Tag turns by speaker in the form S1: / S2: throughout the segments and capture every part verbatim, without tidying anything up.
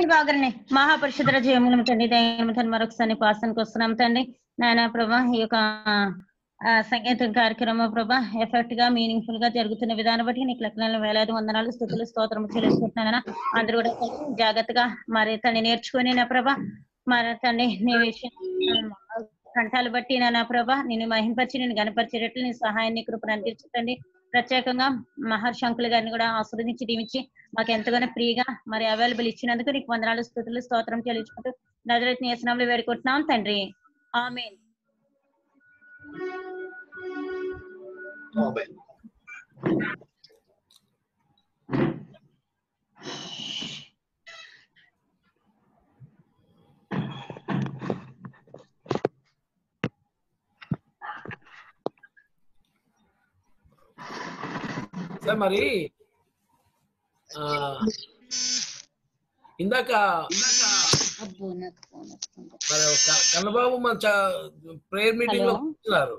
S1: నేను బాగానే మహాపరిషుద్ధ జయములు తండ్రి దయము తండ్రి మరొకసారి పాసనకు వస్తున్నాం తండ్రి నాయన ప్రభా ఈ యొక్క సంగీతం కార్యక్రమం ప్రభా ఎఫెక్ట్ గా మీనింగ్ఫుల్ గా జరుగుతున్న విధానం బట్టి నీకు లెక్కలను వేలాది వందనాలు స్థుతులు స్తోత్రం చెల్లిస్తున్నాను. అందరూ కూడా జాగ్రత్తగా మరి తండ్రి నేర్చుకుని నా ప్రభా మరి తండ్రి నీ విషయం కంఠాలు బట్టి నా ప్రభా నేను మహింపరిచి నేను గణపరిచేటట్లు నీ సహాయాన్ని కృపను అందించండి. ప్రత్యేకంగా మహర్షి అంకుల్ గారిని కూడా ఆస్వాదించి దీవించి మాకు ఎంతగానో ఫ్రీగా మరి అవైలబుల్ ఇచ్చినందుకు నీకు వందనాలు స్థుతులు స్తోత్రం చెల్లించుకుంటూ నజరేతు యేసునామములో వేడుకుంటున్నాం తండ్రి, ఆమేన్.
S2: ఆమేన్.
S3: సార్ మరి ఇందాక కన్నబాబు మన ప్రేయర్ మీటింగ్ లో కూర్చున్నారు.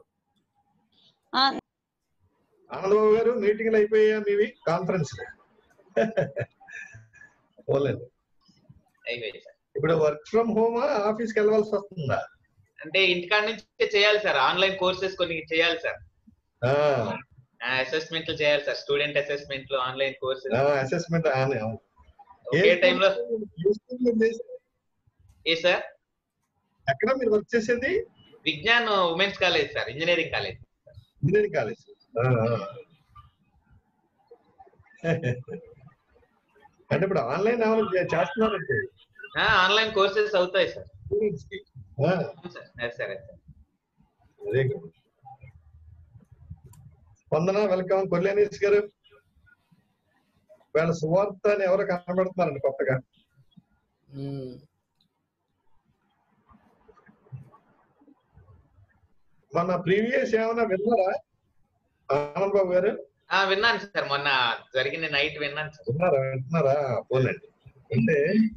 S2: ఆనందబాబు గారు మీటింగ్లు అయిపోయా మీవి కాన్ఫరెన్స్ పోలేదు ఇప్పుడు వర్క్ ఫ్రమ్ హోమ్ ఆఫీస్కి వెళ్ళవలసి వస్తుందా?
S4: అంటే ఇంటికాడ నుంచి చేయాలి సార్, ఆన్లైన్ కోర్సెస్ కొన్ని చేయాలి సార్, అసెస్మెంట్ చేయాలి సార్, స్టూడెంట్ అసెస్మెంట్ లో ఆన్లైన్ కోర్సెస్
S2: అసెస్మెంట్
S4: ఏ టైంలో ఏ సార్
S2: ఎక్కడ మీరు వర్క్ చేసేది?
S4: Vignan women's college sir, engineering college.
S2: Engineering college అంటే ఇప్పుడు ఆన్లైన్ ఏమైనా చేస్తున్నారంటే
S4: ఆన్లైన్ కోర్సెస్ అవుతాయి సార్. సరే sir.
S2: Very good. Vandana welcome. కొల్లేనీస్ గారు వీళ్ళ సువార్త అని ఎవరు కనబడుతున్నారండి కొత్తగా? మన ప్రీవియస్ ఏమైనా విన్నారా ఆనంద్ బాబు గారు?
S4: విన్నాను సార్, మొన్న జరిగిన నైట్ విన్నాను సార్.
S2: విన్నారా? వింటున్నారా? పోలండి. అంటే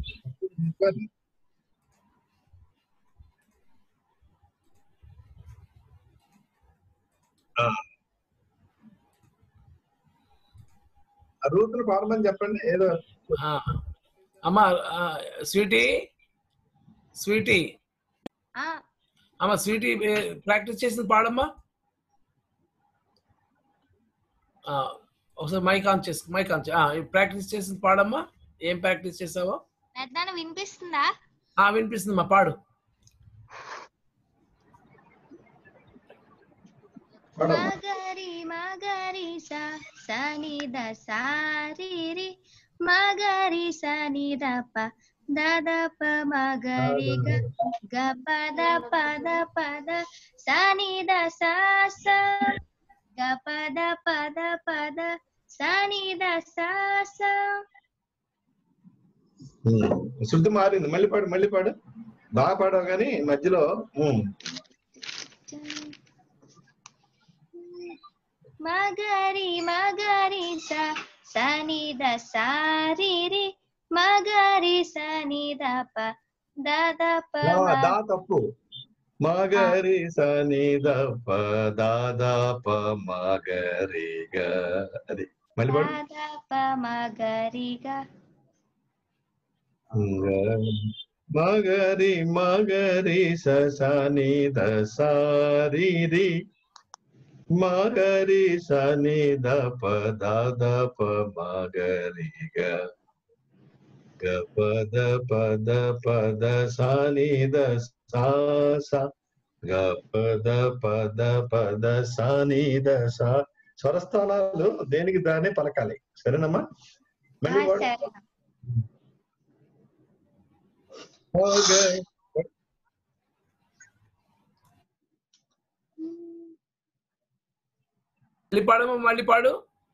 S2: రూతులు పాడమని చెప్పండి ఏదో.
S3: అమ్మా స్వీటీ స్వీటీ అమ్మా స్వీటీ ప్రాక్టీస్ చేసింది పాడమ్మా. ఒకసారి మైక్ ఆన్ చేసి మైక్ ఆన్ ప్రాక్టీస్ చేసింది పాడమ్మా. ఏం ప్రాక్టీస్ చేసావో
S5: వినిపిస్తుందా?
S3: వినిపిస్తుంది మా పాడు.
S5: మగరి మగరి సా సని ద సారి రి మగరి సని ద ప ద ద ప మగరి గ గ ప ద ప ద ప ద సని ద సా స గ ప ద ప ద ప ద సని ద సా స.
S2: శుద్ధి మారింది. మళ్ళీ పాడు మళ్ళీ పాడు. బాగా పాడవు కానీ మధ్యలో
S5: మగరి మగరి సా సని ద సారి రి మగరి సని ద ప ద ద ప
S2: దా తప్పు. మగరి సని ద ప దా దా ప మగరి గ. అది మళ్ళీ పాడు.
S5: ద ప మగరి గ
S2: మగరి మగరి స సని ద సారి రి మగరి సని ద ప దా ద ప మగరి గ గ ప ద ప ద ప ద సని ద సా స గ ప ద ప ద ప ద సని ద సా. స్వరస్థానాలు దేనికి దాన్ని పలకాలి. సరేనమ్మా? మళ్ళీ వాడు
S3: మళ్ళీ పాడమ్మా. మళ్ళీ పాడు.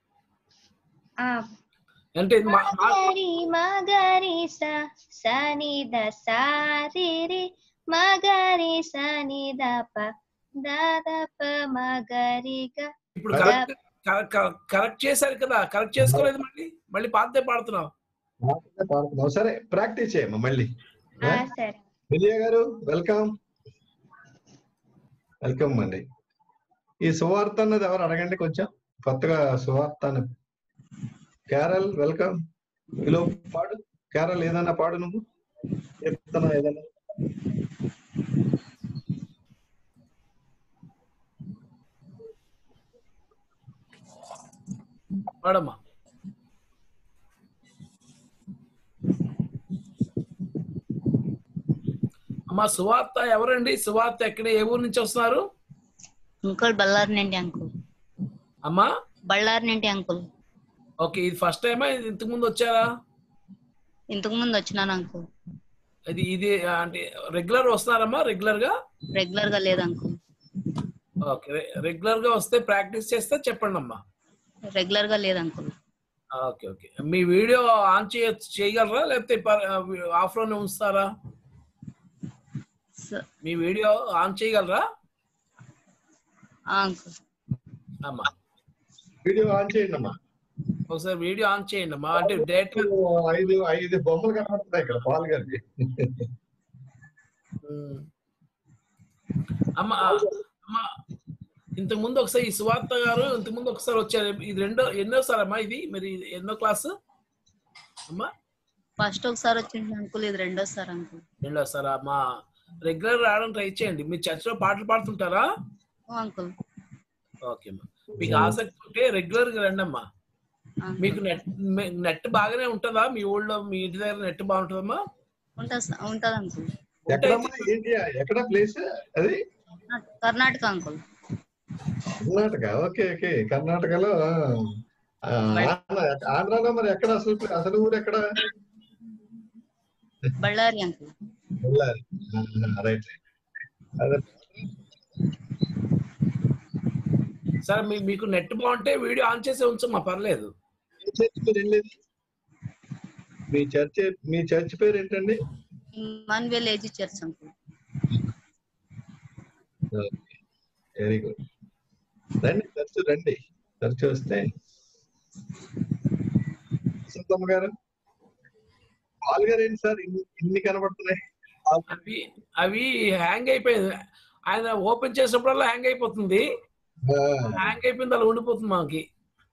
S3: అంటే
S5: మగరి మగరి స సని ద సారి రి మగరి సని ద ప ద ద ప మగరి గ.
S3: ఇప్పుడు కరెక్ట్ చేశారు కదా, కరెక్ట్ చేసుకోలేదు. మళ్ళీ మళ్ళీ పాతే పాడుతున్నావు.
S2: పాడుతున్నావు సరే, ప్రాక్టీస్ చేయమ్మా మళ్ళీ. విజయ గారు వెల్కమ్. వెల్కమ్ అండి. ఈ సువార్త అన్నది ఎవరు అడగండి కొంచెం కొత్తగా సువార్త. Carol welcome. పాడు కేరళ ఏదైనా పాడు నువ్వు చెప్తున్నా ఏదైనా.
S3: పాడమ్మా. అమ్మా సువార్త ఎవరండి? సువార్త ఎక్కడ, ఏ ఊరు నుంచి వస్తున్నారు?
S6: అంకుల్ బళ్ళారి నుండి అంకుల్.
S3: అమ్మా
S6: బళ్ళారి నుండి అంకుల్.
S3: ఓకే, ఇది ఫస్ట్ టైమా ఇంతకు ముందు వచ్చారా?
S6: ఇంతకు ముందు వచ్చినాను అంకుల్.
S3: ఇది ఇది అంటే రెగ్యులర్ వస్తున్నారమ్మా? రెగ్యులర్ గా
S6: రెగ్యులర్ గా లేదు అంకుల్.
S3: ఓకే, రెగ్యులర్ గా వస్తే ప్రాక్టీస్ చేస్తే చెప్పండి అమ్మా.
S6: రెగ్యులర్ గా లేదు అంకుల్.
S3: ఓకే ఓకే, మీ వీడియో ఆన్ చేయ చేయగలరా లేకపోతే ఆఫ్ లోనే ఉంచుతారా? మీ వీడియో ఆన్ చేయగలరా
S6: అంకుల్?
S3: అమ్మా
S2: వీడియో ఆన్ చేయండి అమ్మా.
S3: ఒకసారి వీడియో ఆన్ చేయండి అమ్మా. అంటే డేటా
S2: ఐదు ఐదు బొమ్మలు కనబడుతున్నాయి ఇక్కడ పాల్ గారికి.
S3: అమ్మా అమ్మా ఇంతకు ముందు ఒకసారి ఈ సువార్త గారు ఇంతకు ముందు ఒకసారి వచ్చారు. ఇది రెండో ఎన్నోసారి అమ్మా? ఇది మరి ఎన్నో క్లాసు అమ్మా?
S6: ఫస్ట్ ఒకసారి వచ్చింది అంకుల్, ఇది రెండోసారి అంకుల్.
S3: రెండోసారి అమ్మా. రెగ్యులర్ రావడం ట్రై చేయండి. మీ చర్చ్ లో పాటలు పాడుతుంటారా
S6: అంకుల్?
S3: ఓకే అమ్మా, మీకు ఆసక్తి ఉంటే రెగ్యులర్ గా రండి అమ్మా. మీకు నెట్ నెట్ బాగానే ఉంటుందా మీ ఊళ్ళో? మీ ఇంటి దగ్గర నెట్ బాగుంటుందమ్మా?
S6: ఉంటది అంకుల్.
S2: ఎక్కడ ప్లేస్ అది?
S6: Karnataka uncle.
S2: Karnataka. Okay okay, కర్ణాటకలో ఆంధ్రాలో మరి ఎక్కడ అసలు అసలు ఊరు ఎక్కడ?
S6: Ballari uncle.
S2: Ballari. Right right.
S3: సరే మీకు నెట్ బాగుంటే వీడియో ఆన్ చేసి ఉంచమ్మా, పర్లేదు.
S2: మీ చర్చ్ మీ చర్చ్ పేరు ఏంటండి?
S6: Emmanuel AG church uncle.
S2: Very good. రండి చర్చ్ రండి, చర్చ్ వస్తే. సుత్తమ్మ గారు, పాల్ గారు ఏంటి సార్ ఇన్ని కనబడుతున్నాయి?
S3: అవి అవి హ్యాంగ్ అయిపోయింది. ఆయన ఓపెన్ చేసినప్పుడల్లా హ్యాంగ్ అయిపోతుంది. హ్యాంగ్ అయిపోయింది, అలా ఉండిపోతుంది మాకి.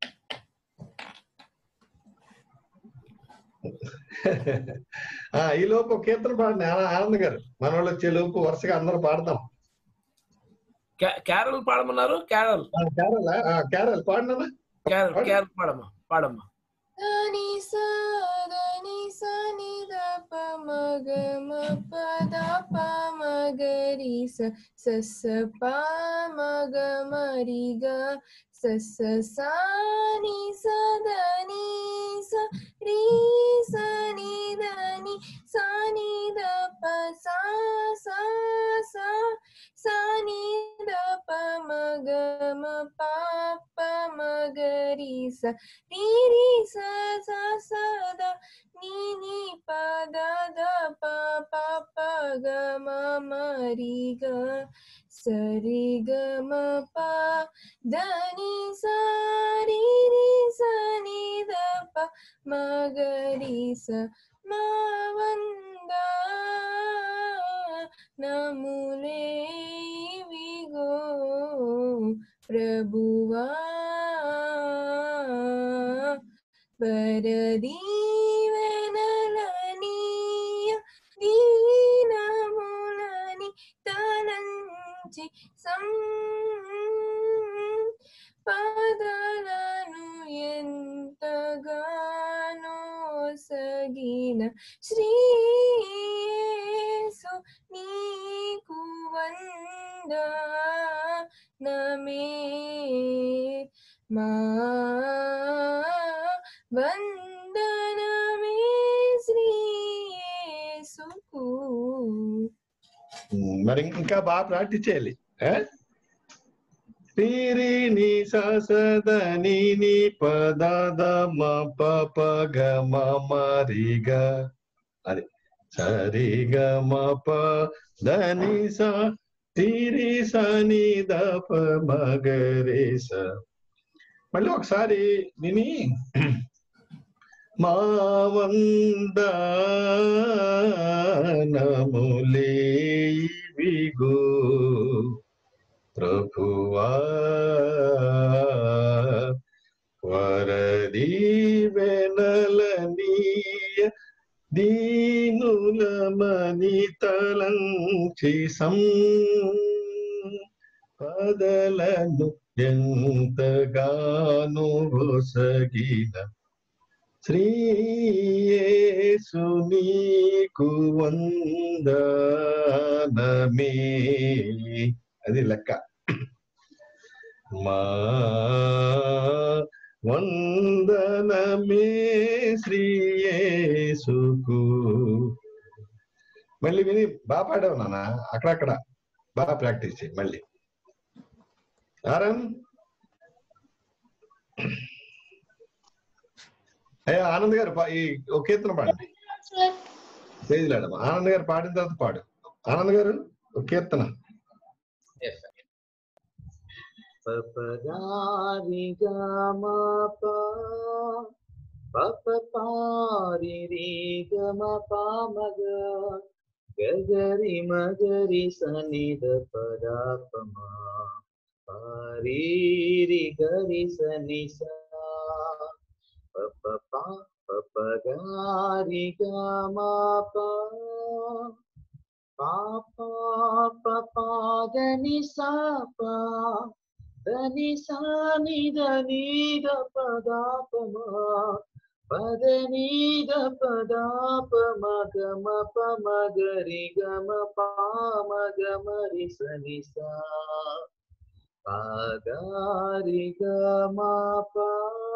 S2: ఈ లోపు కీర్తన పాడండి ఆనంద్ గారు. మన వాళ్ళు వచ్చే లోపు వరుసగా అందరూ పాడతాం.
S3: క్యారల్ పాడమన్నారు. క్యారల్
S2: క్యారల్ క్యారల్ పాడినా?
S3: క్యారల్ క్యారల్ పాడమ్మా, పాడమ్మా.
S7: సరి గ మ ప దని సారి రి సని ద ప మ గ రి స మా వంద నములే విగో ప్రభువా వరదీవెనలనీయ దీనములని తలంచి సంపదలను ఎంతగానో సగిన శ్రీయేసు నీకు వందనమే మా వందనమే శ్రీయేసుకు.
S2: మరి ఇంకా బాగా ప్రాక్టీస్ చేయాలి. శ్రీ ని సద ని ని పద ద మ ప ప గ మ మ రి గ. అది సరి గ మ ప ద ని స రి రి స ని ద ప మ గ రి స. మళ్ళీ ఒకసారి విని మా వందనములే విగో ప్రభువా వరదీవెనలనీయ మూలమని తలంచి సంపదలను ఎంతగానో ఒసగిన శ్రీయేసు నీకు వందనమే. అది లెక్క. మా వందనమే శ్రీయేసుకు. మళ్ళీ విని బాగా పాడావు నాన్న, అక్కడక్కడ బాగా ప్రాక్టీస్ చేయి మళ్ళీ. ఆరం అయ్యా ఆనంద్ గారు ఈ ఒక కీర్తన పాడండి. చేతులాడమ్మా. ఆనంద్ గారు పాడిన తర్వాత పాడు. ఆనంద్ గారు ఒక కీర్తన.
S4: పపగారి గమప పపపారి రి గమ పామగ గగరి మగరి సనిద పదాపమ పారి గరి సని సా పపపా పపగారి గమప పాపా పపాదని సాపా దని సాని దని ద పదాపమా పదని ద పదాపమ గమ పమగరి గమ పామ గమరి సని సా పగారి గమ పా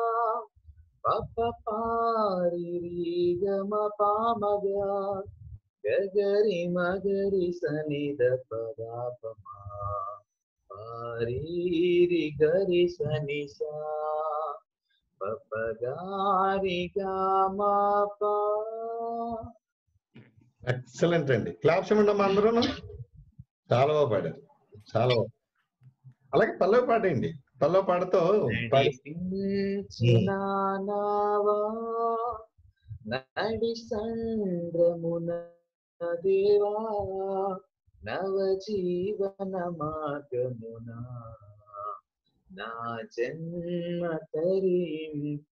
S4: పపపారి రి గమ పామగ గగరి మగరి సనిద పదాపమా పారి గరి సని సా పపగారి గమప.
S2: ఎక్సలెంట్ అండి. క్లాప్స్ ఇవ్వండి అమ్మా అందరూ. చాలా బాగా పాడారు, చాలా బాగా. అలాగే పల్లవి పాడండి. పల్లవి పాడుతూ
S4: నడి సంద్రమున దేవా నవ జీవన మార్గమున నా జన్మ తరింప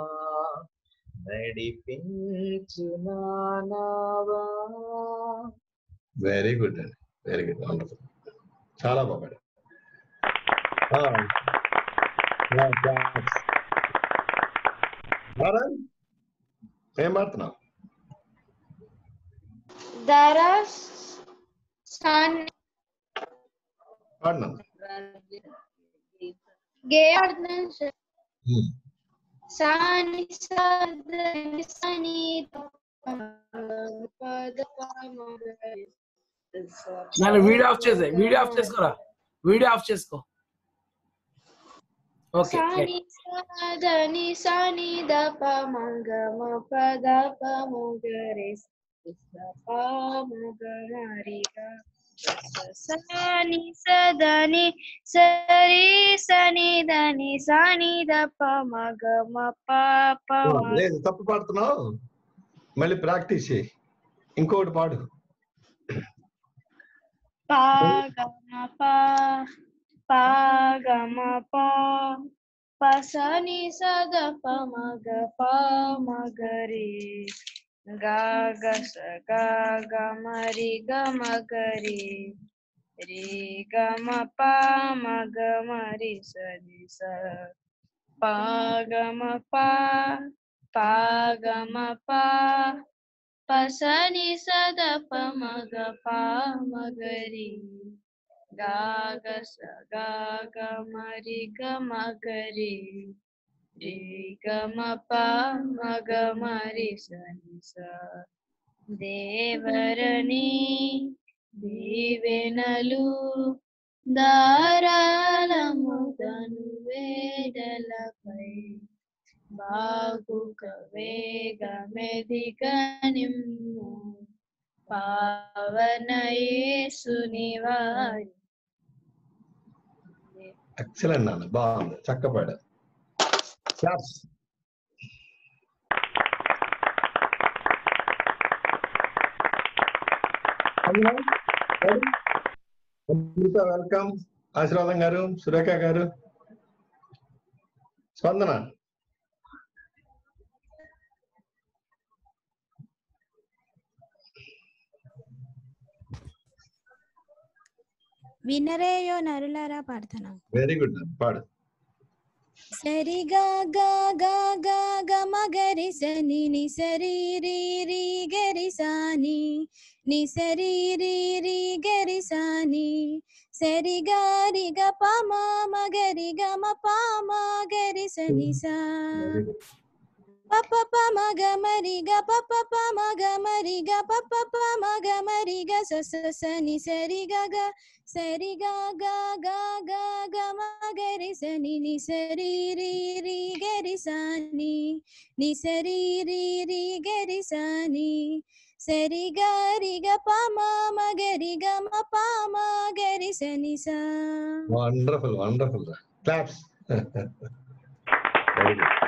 S4: నడిపించు నావా.
S2: వెరీ గుడ్ అండి, వెరీ గుడ్, వండర్ఫుల్, చాలా బాగా. ఏం పాడుతున్నావు? పాడినా
S3: నేను వీడియో ఆఫ్ చేసే వీడియో ఆఫ్ చేసుకోరా వీడియో ఆఫ్ చేసుకో. ఓకే
S5: దని సని ద ప మ గ మ ప ద ప మ గ రే ప మ గ రి గ సని సదని సరి సని దని సని ద ప మ గ మ ప ప.
S2: లేదు, తప్పు పాడుతున్నావు, మళ్ళీ ప్రాక్టీస్ చేయి. ఇంకోటి పాడు.
S5: పా గ మ ప పా గ మ ప ప సని సద ప మ గ ప మ గ రే గా గ స గా గ మ రి గ మ గ రే రే గ మ ప మ గ మ రి స ని స పా గ మ ప పా గ మ ప ప సని సద ప మ గ ప మ గ రి గా గ స గా గ మ రి గ మ గ రే రే గ మ ప మ గ మ రి స ని స. దేవరని దీవెనలు దారాలముదను వేదలపై బాగుక వేగమెదిగ నిమ్ము పావన యేసుని వారి.
S2: ఎక్సలెంట్ నాన్న, బాగుంది, చక్కపాడు. వెల్కమ్. ఆశీర్వాదం గారు, సురేఖ గారు, స్పందన.
S8: వినరేయో నరులారా పాడతాను.
S2: వెరీ గుడ్, పాడు.
S8: సరి గా గా గా గా గ మగరి సని ని సరి రి రి గరి సాని ని సరి రి రి గరి సాని సరి గా రి గ ప మ మగరి గ మ ప మ గరి సని సా ప ప ప మ గ మరి గ ప ప ప మ గ మరి గ ప ప ప మ గ మరి గ స స స ని సరి గ గ సరి గ గ గ గ గ మ గరి సని ని సరి రి రి గరి సాని ని సరి రి రి గరి సాని సరి గ రి గ ప మ మ గరి గ మ ప మ గరి సని సా.
S2: Wonderful wonderful, claps. Very good.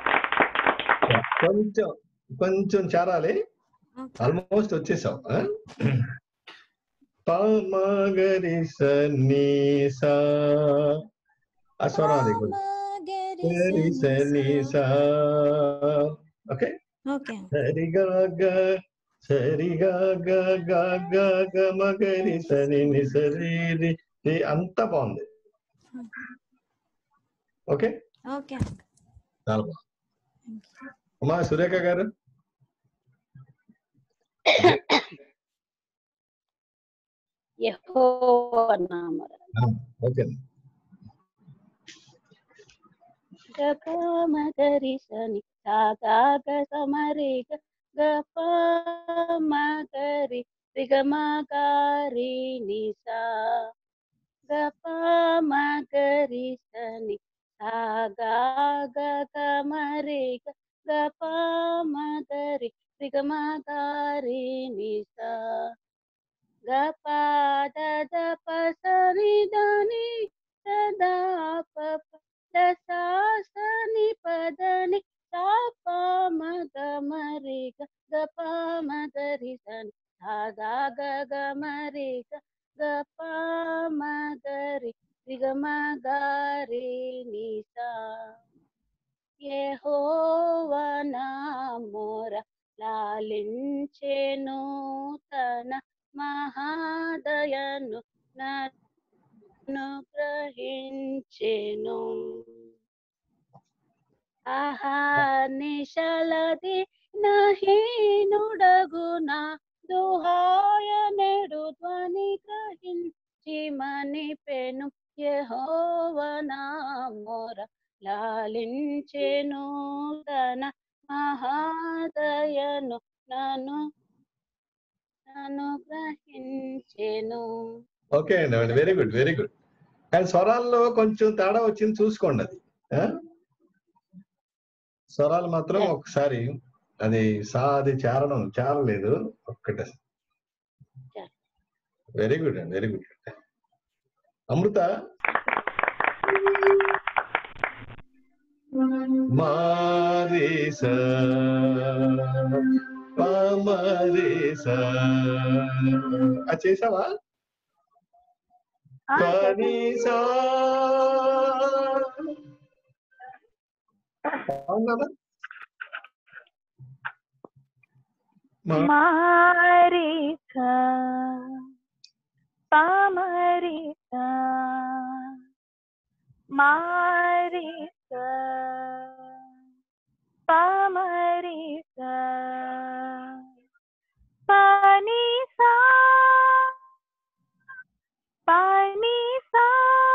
S2: కొంచెం కొంచెం చేరాలి, ఆల్మోస్ట్ వచ్చేసాం. పామగరి సని సా ఆ స్వరం అది గరి సని సా. ఓకే, సరిగా గ సరిగా గ గ గ గ మగరి సని ని సరి రి రి అంతా బాగుంది. ఓకే
S8: ఓకే
S2: చాలా బాగుంది. అమ్మా సురేఖ గారు,
S9: యెహోవా నామమున
S2: ఓకే.
S9: గప మగరి సని సాగా గ సమరి గ గప మగరి రిగ మగరి నిసా గప మగరి సని సాగా గ గమరి గ గప మగరి రిగ మగరి నిసా గప దద ప సని దని సదా ప దసా సని పదని సాప మగ మరి గ గప మగరి సని సాగా గ గమరి గ గప మగరి రిగ మగరి నిసా యెహోవా నామమున లాలించెను తన మహాదయను నన్ను గ్రహించెను. ఆహా నిశలది నహీనుడగున దుహాయ నెడు ధ్వని గ్రహించి మనిపెను. యెహోవా నామమున లాలించెను తన మహాదయను నన్ను నన్ను గ్రహించెను.
S2: ఓకే అండి, వెరీ గుడ్ వెరీ గుడ్. కానీ స్వరాల్లో కొంచెం తేడా వచ్చింది, చూసుకోండి. అది స్వరాలు మాత్రం ఒకసారి అది సా అది చేరడం చేరలేదు ఒక్కటే. వెరీ గుడ్ అండి, వెరీ గుడ్. అమృత, మారీసా పామరీసా అది చేసావా? పరీసా అవునా?
S10: మారీసా పామరీసా మారీసా పామరీసా పనీసా పనీసా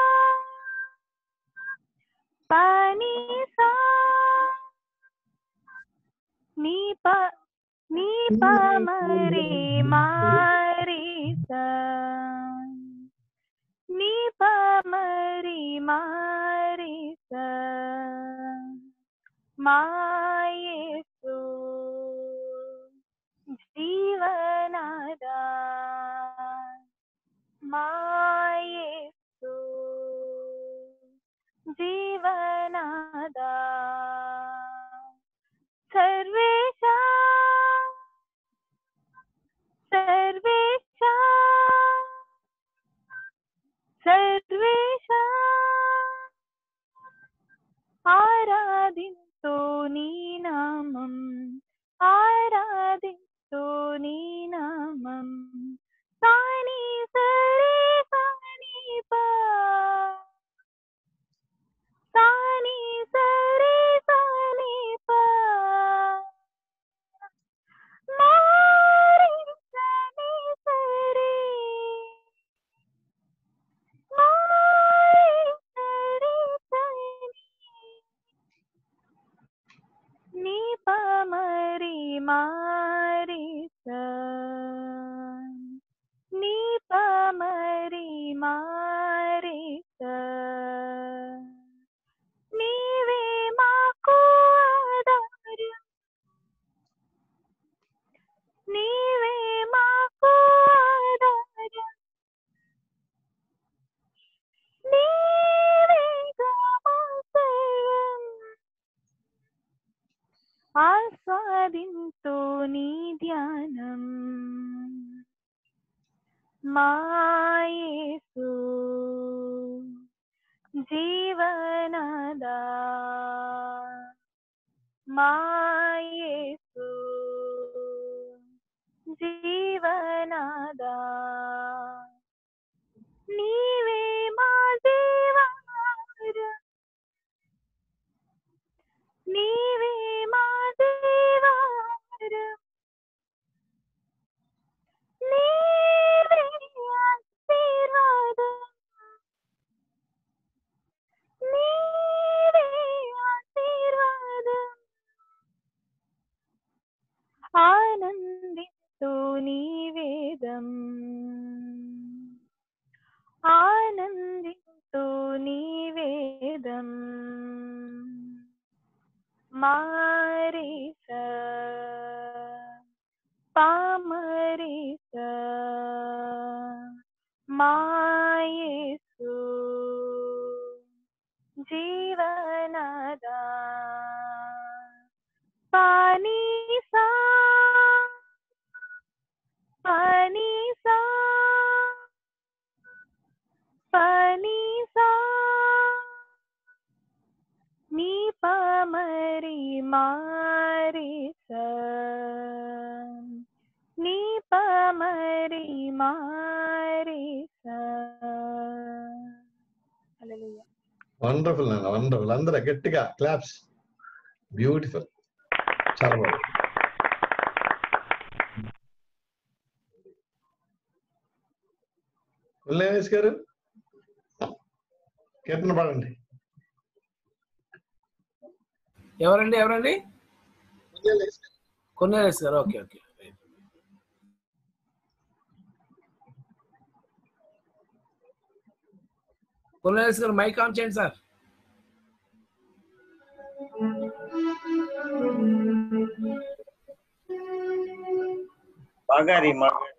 S10: పనీసా నీ ప నీ పమరి మారీసా నీ పమరి మారీసా మాయేసు జీవనాదా మాయేసు జీవనాదా సర్వేశ సర్వేశ సర్వేశ ఆరాధింతు నీ మాయేసు జీవనదా మాయేసు జీవనదా నీవే మా దేవారు నీవే మా దేవారు నీవే ఆశీర్వాదం నీవే ఆశీర్వాదం ఆనందిస్తూ నీవేదం ఆనందిస్తూ నీవేదం మారిస పామరిస మాయేసు జీవనదా పానీసా పానీసా పానీసా నీ పామరి మారిస నీ పామరి మారిస హల్లెలూయా.
S2: వండర్ఫుల్ నాన్న, వండర్ఫుల్. అందరూ గట్టిగా క్లాప్స్. బ్యూటిఫుల్, చాలా బాగుంది. ఉల్లేష్ గారు కీర్తన పాడండి.
S3: ఎవరండి ఎవరండి కొన్నేసి గారు. ఓకే ఓకే కొన్నేసి గారు మైక్ ఆన్ చేయండి సార్.
S11: మాగారి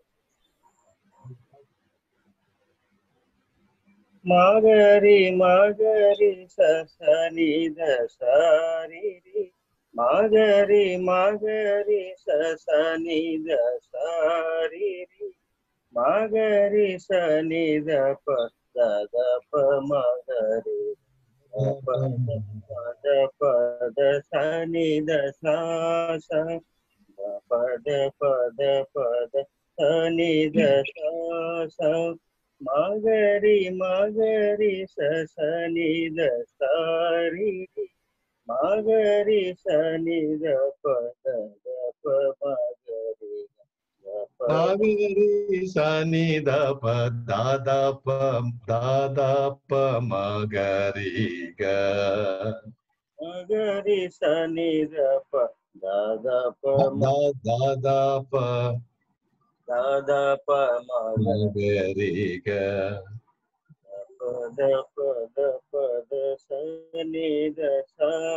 S11: మాగరి మాగరి సని దసారి మాగరి మాగరి సని దసారి మాగరి సని దప దప మగరి పద పద సని దస పద పద పద సని దస మాగరి మాగరి సని దసారి మాగరి సని దప దప మగరి
S2: మాగరి సని దప దాదప దాదప మగరి గ
S11: మగరి సని దప దాదప
S2: దాదప
S11: దాదప
S2: మగరి గ
S11: పద పద పద సని దస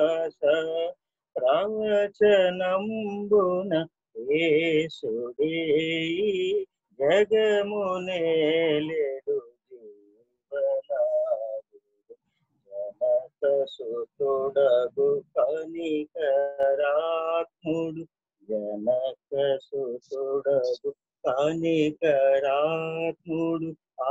S11: ప్రవచనంబున యేసుడే జగమునేలెడు జీవనాదుడు జనక సుతుడగు కనికరాత్ముడు జనక సుతుడగు కనికరాత్ముడు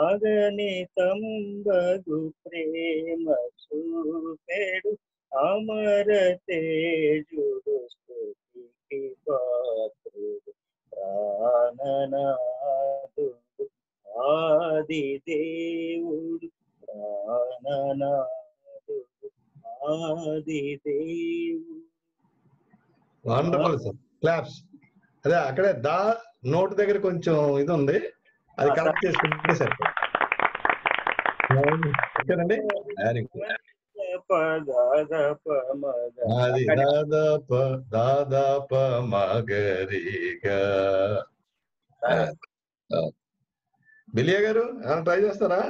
S11: ఆగనితంబగు ప్రేమ చూపెడు అమర తేజుడు స్తుతికి పాత్రుడు ప్రాణనాథుడు ఆది దేవుడు ప్రాణనాథుడు ఆది దేవుడు.
S2: Wonderful sir, claps. అదే అక్కడే దా నోట్ దగ్గర కొంచెం ఇది ఉంది, అది కరెక్ట్ చేసుకుంటే సరిపోతుంది. ఓకేనండి, వెరీ గుడ్. అది దాదాప దాదాప మగరిగా. బిలియా గారు ఏమైనా ట్రై చేస్తారా?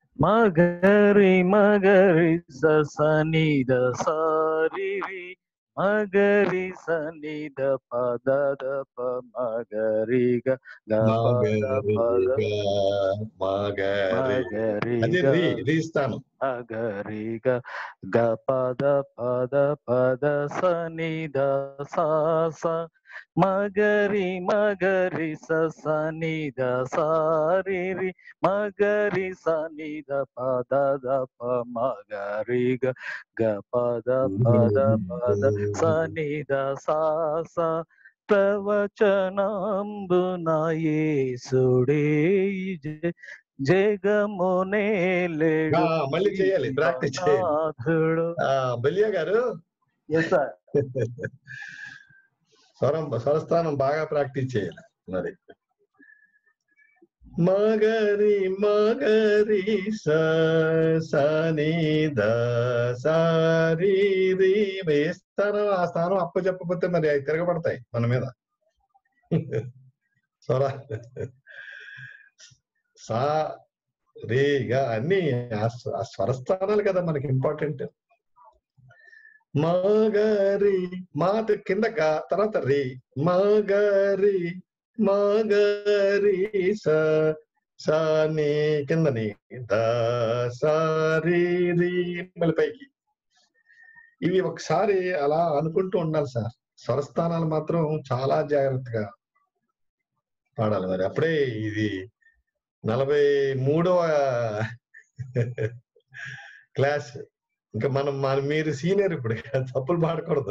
S12: మగరి మగరి సని దసారి మగరి సని ద పద ద ప మగరి గ గ పద పద మగరి గ మగరి గ గ పద పద పద సని ద సా స మగరి మగరి స సని ద సారి రి మగరి సని ద పద ద ప మగరి గ గ పద పద పద సని ద సా స ప్రవచనంబున యేసుడే జగమునే లేడు
S2: మళ్ళీ చేయాలి, ప్రాక్టీస్ చేయాలి. బలియా గారు స్వరం స్వరస్థానం బాగా ప్రాక్టీస్ చేయాలి. మరి మగరి మగరి సని ద సారి రి ఏ స్థానం ఆ స్థానం అప్ప చెప్పకపోతే మరి అవి తిరగబడతాయి మన మీద. స్వర సా రేగా అన్ని ఆ స్వరస్థానాలు కదా మనకి ఇంపార్టెంట్. మగరి మాత కింద గా తర్వాత రి మగరి మగరి సని కిందని ద సారి రి మళ్ళీ పైకి. ఇవి ఒకసారి అలా అనుకుంటూ ఉండాలి సార్. స్వరస్థానాలు మాత్రం చాలా జాగ్రత్తగా పాడాలి. మరి అప్పుడే ఇది నలభై మూడవ క్లాస్. ఇంకా మనం మన మీరు సీనియర్ ఇప్పుడు తప్పులు పాడకూడదు.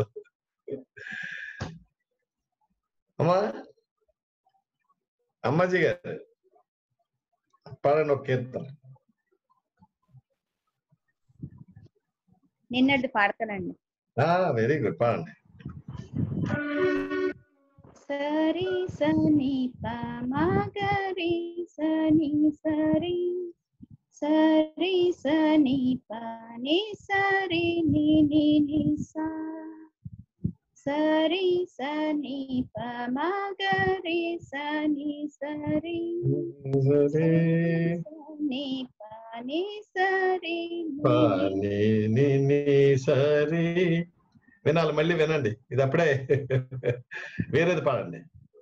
S2: అమ్మా అమ్మాజీ గారు పాడండి ఒక కీర్తన.
S13: నిన్నటి పాడతానండి.
S2: వెరీ గుడ్, పాడండి.
S13: సరి సని ప మగరి సని సరి సరి సని ప ని సరి ని ని ని సా సరి సని ప మగరి సని సరి సని ప ని సరి
S2: ని ని సరి. వినాలి, మళ్ళీ వినండి. ఇది అప్పుడే వేరేది పాడండి.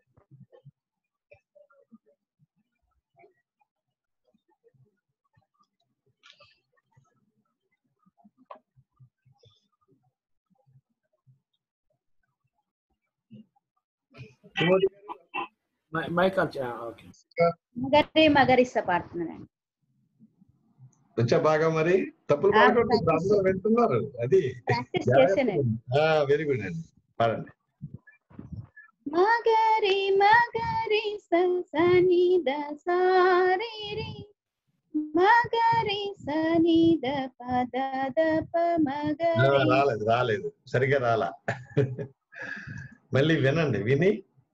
S13: మగరి మగరిస్త పాడుతున్నానండి.
S2: వచ్చా బాగా? మరి తప్పులు పాడకూడదు, అందరూ వింటున్నారు. అది వెరీ గుడ్ అండి, పాడండి.
S13: మగరి మగరి సని ద సారి రి మగరి సని ద పద ద ప మగరి.
S2: రాలేదు రాలేదు సరిగా రాలా. మళ్ళీ వినండి. విని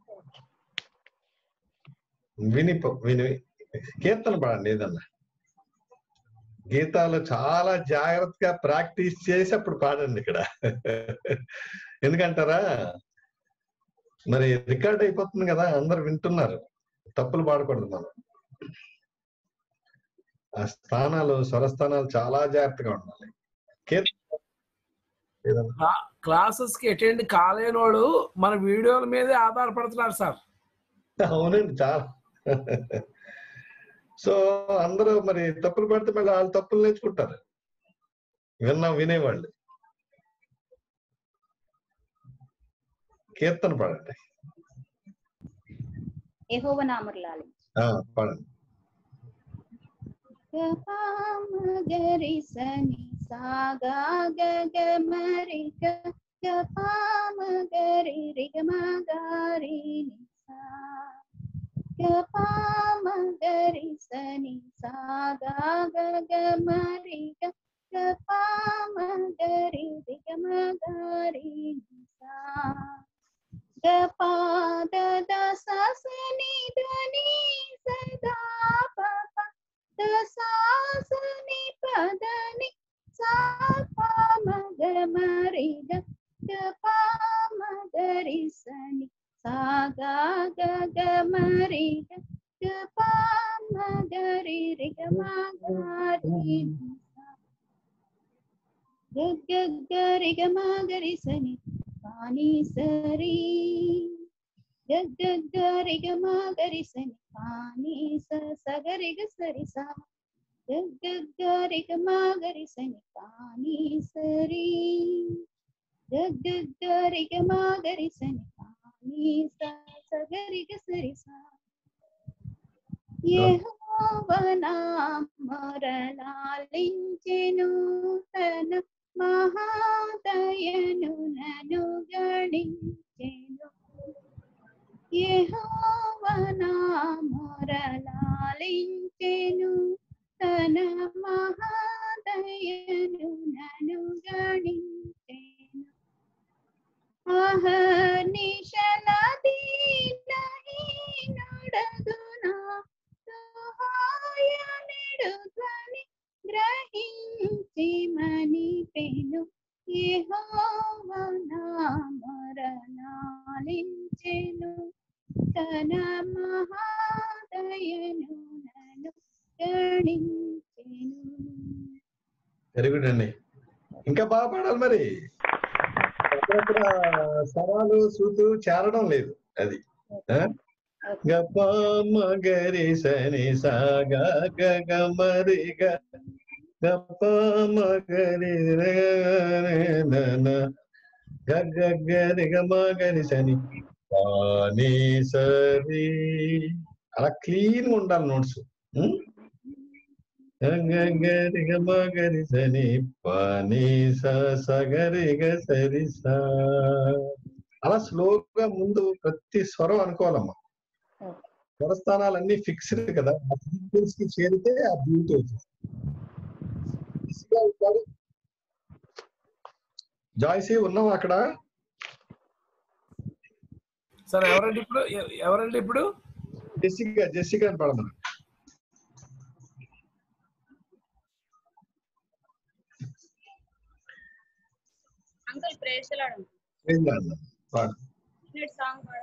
S2: విని విని కీర్తన పాడండి. ఏదన్నా గీతాలు చాలా జాగ్రత్తగా ప్రాక్టీస్ చేసి అప్పుడు పాడండి ఇక్కడ. ఎందుకంటారా, మరి రికార్డ్ అయిపోతుంది కదా, అందరు వింటున్నారు. తప్పులు పాడకూడదు మనం. ఆ స్థానాలు స్వరస్థానాలు చాలా జాగ్రత్తగా ఉండాలి.
S3: క్లాసెస్ కి అటెండ్ కాలేనోడు మన వీడియోల మీదే ఆధారపడుతున్నారు సార్.
S2: అవునండి, చాలా. సో అందరూ మరి తప్పులు పడితే మళ్ళీ వాళ్ళు తప్పులు నేర్చుకుంటారు. విన్నా వినేవాళ్ళు. కీర్తన పాడండి.
S13: యెహోవా నామములు లాలించు.
S2: పాడండి.
S13: గరి సని సాగా గగ మరి గ పామ గరి రిగ మగరి నిసా గ పామ గరి సని సాగా గగ మరి గ పామ గరి రిగ మగరి నిసా గ పాద ద సని దని సదా పప సాసని పదని సామగరి గరి సని సాగా గరి గరి గరి గరి సని పాని సరి గగ్గరిగ మగరి సని పాని సగరిగ సరి సా గగ్గరిగ మగరి సని పాని సరి గగ్గరిగ మగరి సని పాని సగరిగ సరి సా యెహోవా మరలాలించెను తన మహాదయను నన్ను గణించెను యెహోవా మరలాలించెను తన మహాదయను నన్ను గణించెను అహర్నిశల దీనహీనుడగునా సహాయనుడు ధ్వని గ్రహించి మనిపెను యెహోవా మరలాలించెను తన మహాదయను నన్ను గణించెను.
S2: వెరీ గుడ్ అండి. ఇంకా బాగా పాడాలి మరి. అక్కడక్కడ స్వరాలు శృతులు చేరడం లేదు. అది గప మగరి సని సాగా గగ మరి గప మగరి గగరి గ మగరి సని పాని సరి అలా క్లీన్ గా ఉండాలి నోట్స్. గగరి గ మగరి సని పాని సగరి గ సరి సా అలా స్లోగా ముందు ప్రతి స్వరం అనుకోవాలమ్మా. స్వరస్థానాలన్నీ ఫిక్స్డ్ కదా, ఆ సీక్వెన్స్ కి చేరితే ఆ బ్యూటీ అవుతుంది. జాయ్సీ ఉన్నావా అక్కడ?
S3: సరే ఎవరండి ఇప్పుడు ఎవరండి ఇప్పుడు
S2: జెసికా జెసికా పడమను.
S9: అంకుల్ ప్రేయర్ లాడు
S2: పాడు.
S9: సాంగ్ పాడు.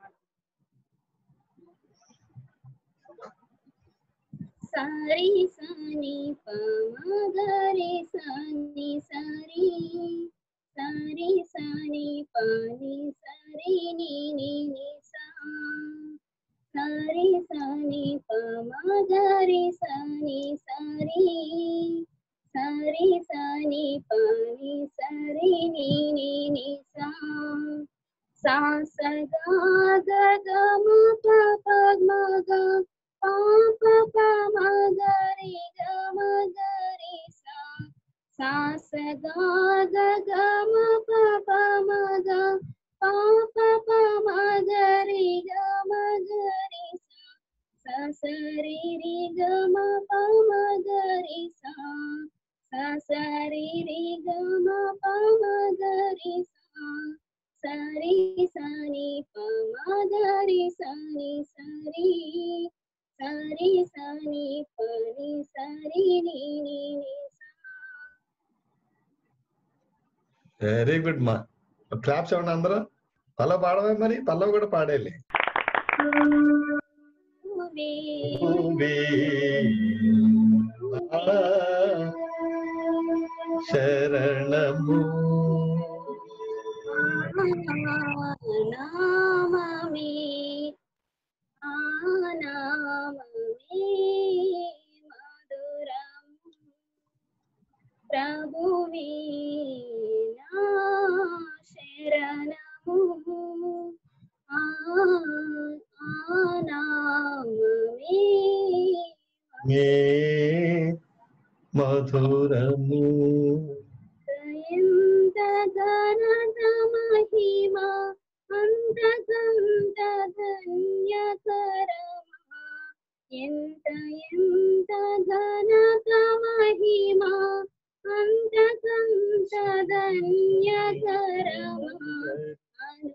S9: సారీ సాని పమగరి సాని సారీ సారీ సాని పాని సారీ ని ని ని సా సారీ సాని పమగరి సాని సారీ సారీ సాని పాని సారీ ని ని ని సా సా స గా గ గ మ ప ప మ గ పా ప ప మ గ రి గ మ గ రి సా సా స గా గ గ మ ప ప మ గ పా ప ప మ గ రి గ మ గ రి సా సా స రి రి గ మ ప మ గ రి సా సా స రి రి గ మ ప మ గ రి సా సరి సని ప మ గ రి సని సరి సరి సని ప ని సరి ని ని ని సా.
S2: వెరీ గుడ్ మా. క్లాప్స్ ఏమన్నా అందరూ పల్ల పాడవే మరి. పల్లవి కూడా పాడేయాలి. శరణము
S9: నామమే ఆనామమే మధురం ప్రభువే నా శరణము ఆనామమే
S2: మే మధురము
S9: ఎంత ఘనత మహిమా అంతకంత ధన్యకరమా ఎంత ఎంత ఘనత మహిమా అంతకంత ధన్యకరమా అను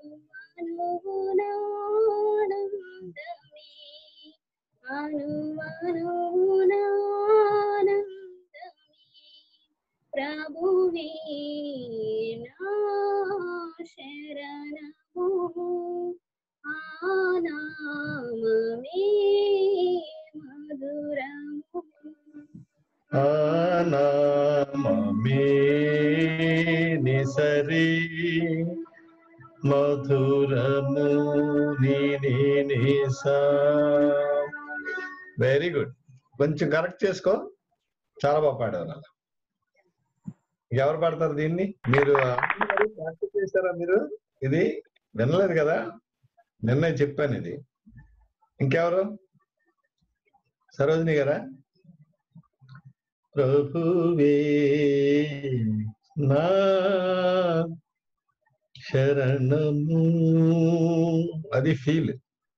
S9: అనుగుణానందమే అను అనుగుణానందమే ప్రభువే నా శరణము ఆనామమే మధురము
S2: ఆనామమే నిసరి మధురము నీ నీ నీ సా. Very good. కొంచెం కరెక్ట్ చేసుకో. చాలా బాగా పాడారు. అలా ఎవరు పాడతారు దీన్ని? మీరు ప్రాక్టీస్ చేశారా? మీరు ఇది వినలేదు కదా? నిన్న చెప్పాను ఇది. ఇంకెవరు? సరోజిని గారా? ప్రభువే నా శరణము, అది ఫీల్.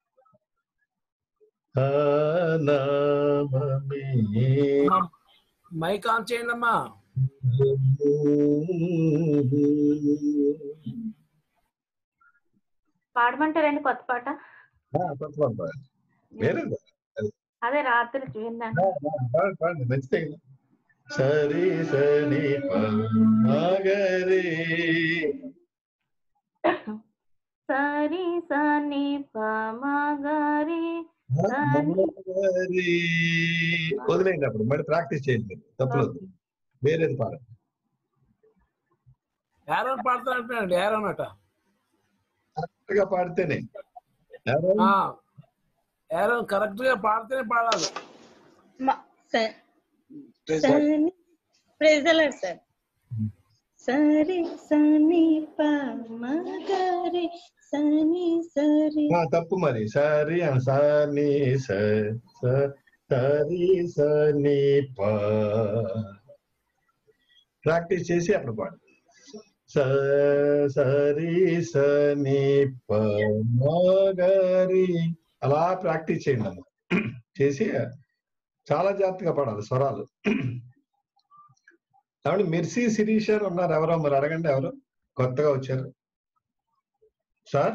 S3: మైక్ ఆన్ చేయండి అమ్మా.
S10: పాడమంటారండి కొత్త పాట?
S2: కొత్త పాట వేరే
S10: అదే రాత్రి విన్నాను.
S2: నచ్చితే సరి సరి మగరి
S10: సరి సని పమగరి
S2: వదిలేండి. అప్పుడు మళ్ళీ ప్రాక్టీస్ చేయండి. తప్పలేదు. వేరేది పాడ.
S3: యారోన్ పాడుతానంటున్నాడు. యారోన్ అట
S2: కరెక్ట్ గా పాడితేనే.
S3: యారోన్ కరెక్ట్ గా పాడితేనే పాడాలి.
S1: సార్ సరి సని పమగరి సని సరి.
S2: తప్పు మరి. సరి అని సని సరి సని ప. ప్రాక్టీస్ చేసి అప్పుడు పాడు. సరి సని పమగరి అలా ప్రాక్టీస్ చేయండి అమ్మ. చేసి చాలా జాగ్రత్తగా పాడాలి స్వరాలు. కాబట్టి మిర్సి శిరీష్ గారు ఉన్నారు. ఎవరో మరి అడగండి. ఎవరు కొత్తగా వచ్చారు? సార్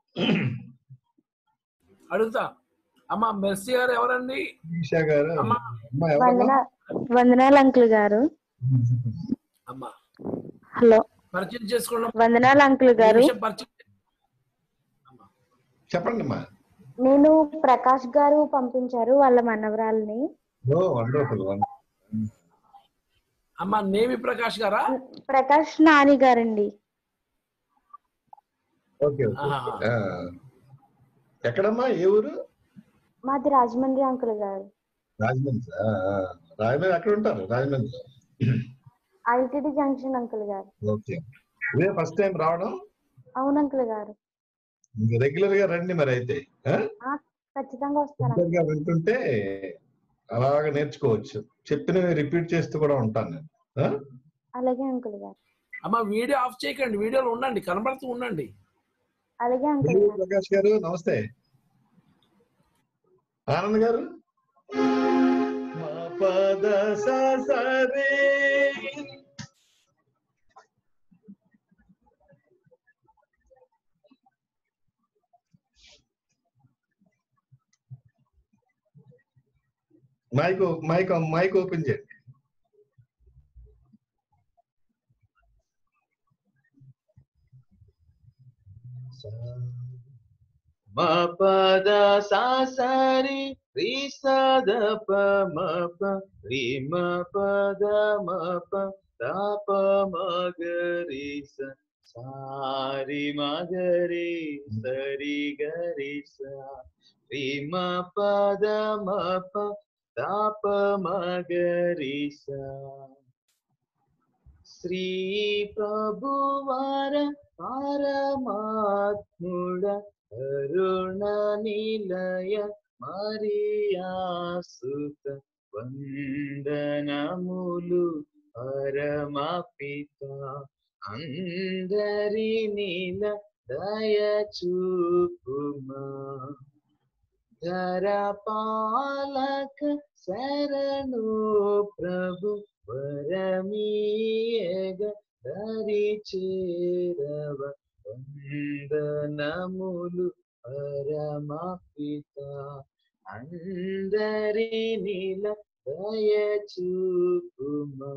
S3: అడుగుతా. అమ్మా మెర్సీ గారు ఎవరండి?
S2: శిరీష గారు.
S10: వందనాలు అంకుల్ గారు.
S3: అమ్మా
S10: హలో,
S3: పరిచయం చేసుకోండి.
S10: వందనాలు అంకుల్ గారు.
S2: చెప్పండి అమ్మా.
S10: నేను ప్రకాష్ గారు పంపించారు వాళ్ళ మనవరాల్ని.
S3: అమ్మా నేమి ప్రకాష్ గారా?
S10: ప్రకాష్ నాని గారండి.
S2: ఎక్కడమ్మా? ఏ ఊరు?
S10: మాది రాజమండ్రి అంకుల్ గారు.
S2: రాజమండ్రి. రాజమండ్రి ఎక్కడ ఉంటారు? రాజమండ్రి
S10: ఐటీడీ జంక్షన్ అంకుల్ గారు.
S2: ఓకే. ఇదే ఫస్ట్ టైం రావడం?
S10: అవును అంకుల్ గారు.
S2: రెగ్యులర్ గా రండి మరి. అయితే
S10: ఖచ్చితంగా వస్తాను.
S2: వింటుంటే అలాగా నేర్చుకోవచ్చు. చెప్పినవి రిపీట్ చేస్తూ కూడా ఉంటాను నేను.
S10: అలాగే అంకుల్ గారు.
S3: అమ్మా వీడియో ఆఫ్ చేయకండి. వీడియోలో ఉండండి, కనబడుతూ ఉండండి.
S10: అలాగే అంకుల్ గారు.
S2: ప్రకాష్ గారు నమస్తే. ఆనంద్ గారు పద సరే మైక్ మైక్ మైక్ ఓపెన్ చేయండి.
S4: మా పద సాసరి రి సద ప మ ప రి మ పద మ ప త ప మ గ రి స సారి మ గ రి సరి గ రి స రి మ పద మ ప త ప మ గ రి స. శ్రీ ప్రభువార పరమాత్ముడ కరుణ నిలయ మరియాసుత వందనములు పరమా పిత. అందరి నీల దయ చూపుమా. ధర పాలక శరణు ప్రభు వరమీయగ దరి చేరవ వందనములు పరమా పిత. అందరి నీల దయ చూపుమా.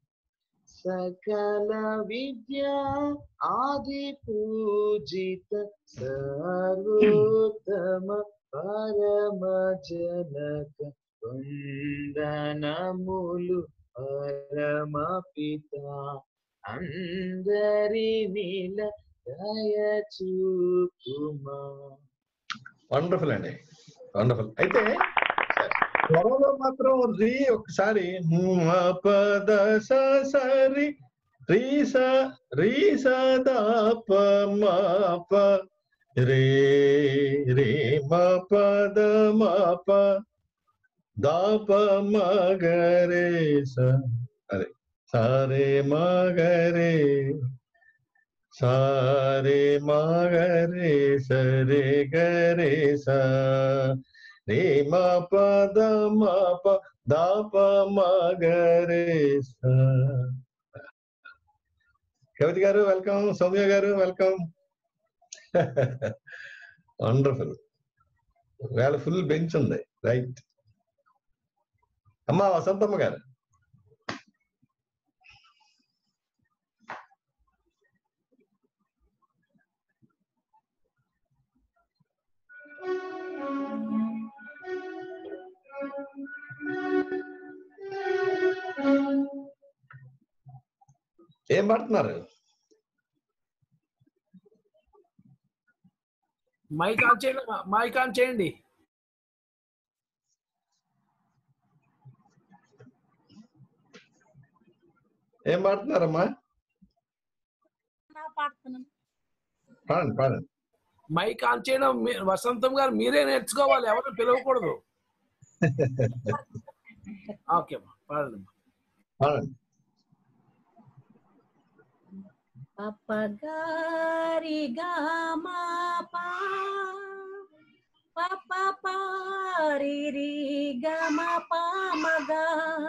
S4: సకల విద్యా ఆది పూజిత సర్వోత్తమ పరమ జనక వందనములు పరమ పిత. అందరి నీల దయ చూపుమా.
S2: వండర్ఫుల్ అండి, వండర్ఫుల్. అయితే త్వరలో మాత్రం రీ ఒకసారి మ పద స సరి రీ స రీ స ద ప మ ప రే రే మ పద మ ప ద ప మ గ రే స అరే సరే మ గ రే సారే మ గ రే సరే గ రే స రే మ ప ద మ ప ద ప మ గ రే స. కవిత గారు వెల్కమ్, సౌమ్య గారు వెల్కమ్. వండర్ఫుల్. వేళ ఫుల్ బెంచ్ ఉంది. రైట్ అమ్మా వసంతమ్మ గారు. ఏం పడుతున్నారు?
S3: మైక్ ఆన్ చేయండి, మైక్ ఆన్ చేయండి.
S2: ఏం పాడుతున్నారమ్మా? పాడండి పాడండి.
S3: మైక్ ఆన్ చేయడం వసంతం గారు మీరే నేర్చుకోవాలి, ఎవరు పిలవకూడదు. ఓకే పాడండి
S2: పాడండి.
S14: పపగారి గామా పా పపపారి రి గమ పామగా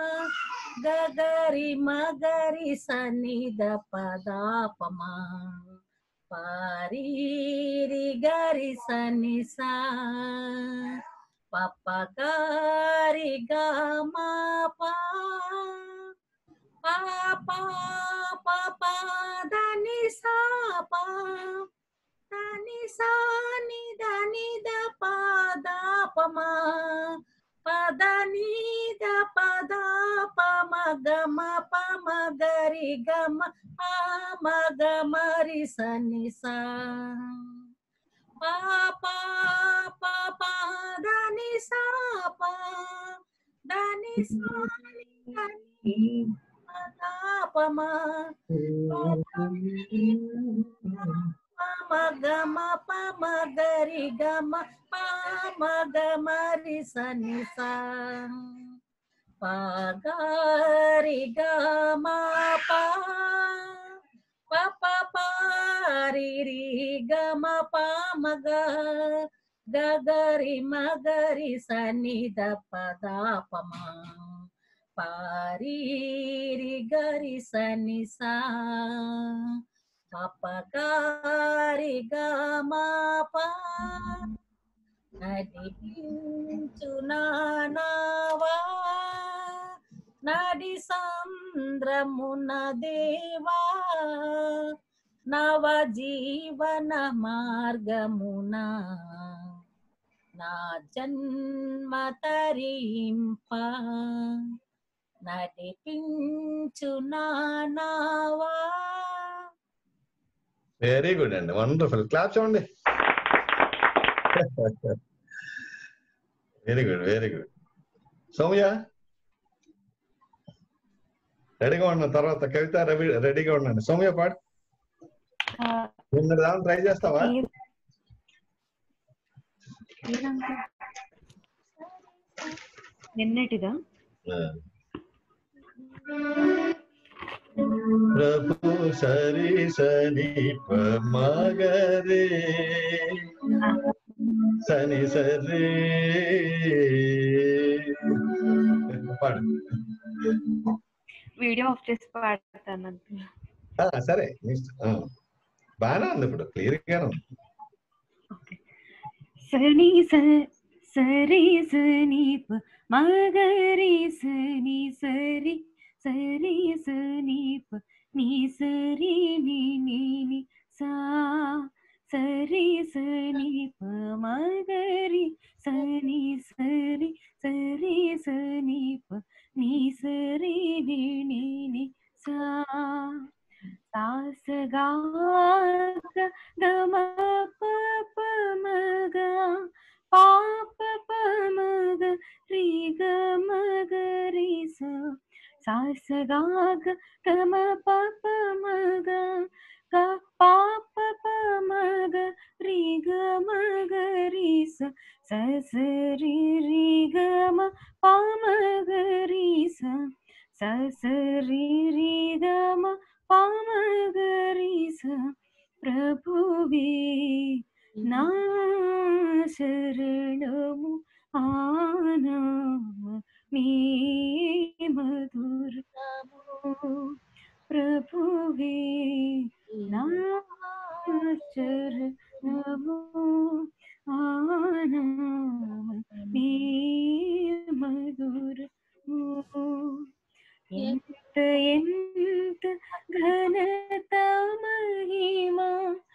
S14: గగరి మగరి సని ద పదాపమా పారి రి గరి సని సా పపగారి గామా పా పాపా పాపా దని సా పా దని సా ని దని ద పద పమా పద ని ద పద పమ గమ పమ గరి గమ పమ గమ రి సని సా పాపా పాపా దని సా పా దని సా ని దని పమ పమ గమ పమ గరి గమ పమ గమ రి సని సా పగరి గమ పా పప పారి రి గమ పమ గ గగరి మగరి సని ద పద పమా పారి రి గరి సని సా పపగారి గమా పా నడిపించు నానావా నడి సంద్రమున దేవా నవ జీవన మార్గమున నా జన్మ తరింప నడిపించు నానావా.
S2: వెరీ గుడ్ అండి, వండర్ఫుల్. క్లాప్ చూడండి. Very good, very good. Soumya రెడీగా ఉన్నాను. తర్వాత కవిత రవి రెడీగా ఉండండి. సౌమ్య పాడు. నిన్న దాని ట్రై చేస్తావా?
S15: నిన్నటిదా?
S2: ప్రభు సరి సని ప మగరే సని సరే పాడు.
S15: వీడియో ఆఫ్ చేసి పాడతాను.
S2: సరే బాగానే ఉంది, ఇప్పుడు క్లియర్ గానే ఉంది.
S15: సని సరి సని ప మగరి సని సరి సరి సని ప నీ సరి ని ని సా సరి సని ప మగరి సని సరి సరి సని ప నీ సరి ని ని సా సాస గా గ మ ప ప మ గ పా ప ప మ గ రి గ మ గ రి స సా స గ గ గ మ ప ప మ గ గ పా ప ప మ గ రి గ మ గ రి స స స రి రి గ మ పా మ గ రి స స స రి రి గ మ పా మ గ రి స ప్రభువే నా శరణము ఆ నామమే మధురము ప్రభువే నా శరణము ఆ నామమే మధురము ఎంత ఎంత ఘనత మహిమా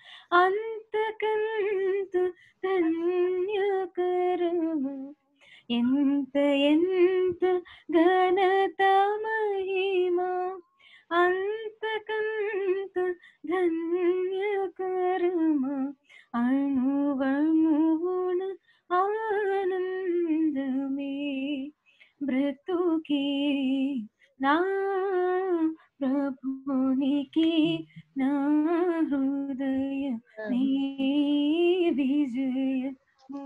S15: అంతకంత ధన్యకరము ఎంత ఎంత ఘనత మహిమా అంతకంత ధన్యకరము అణువణువున ఆనందమే బ్రతుకే నా ప్రభునికి నా హృదయ నీ విజయము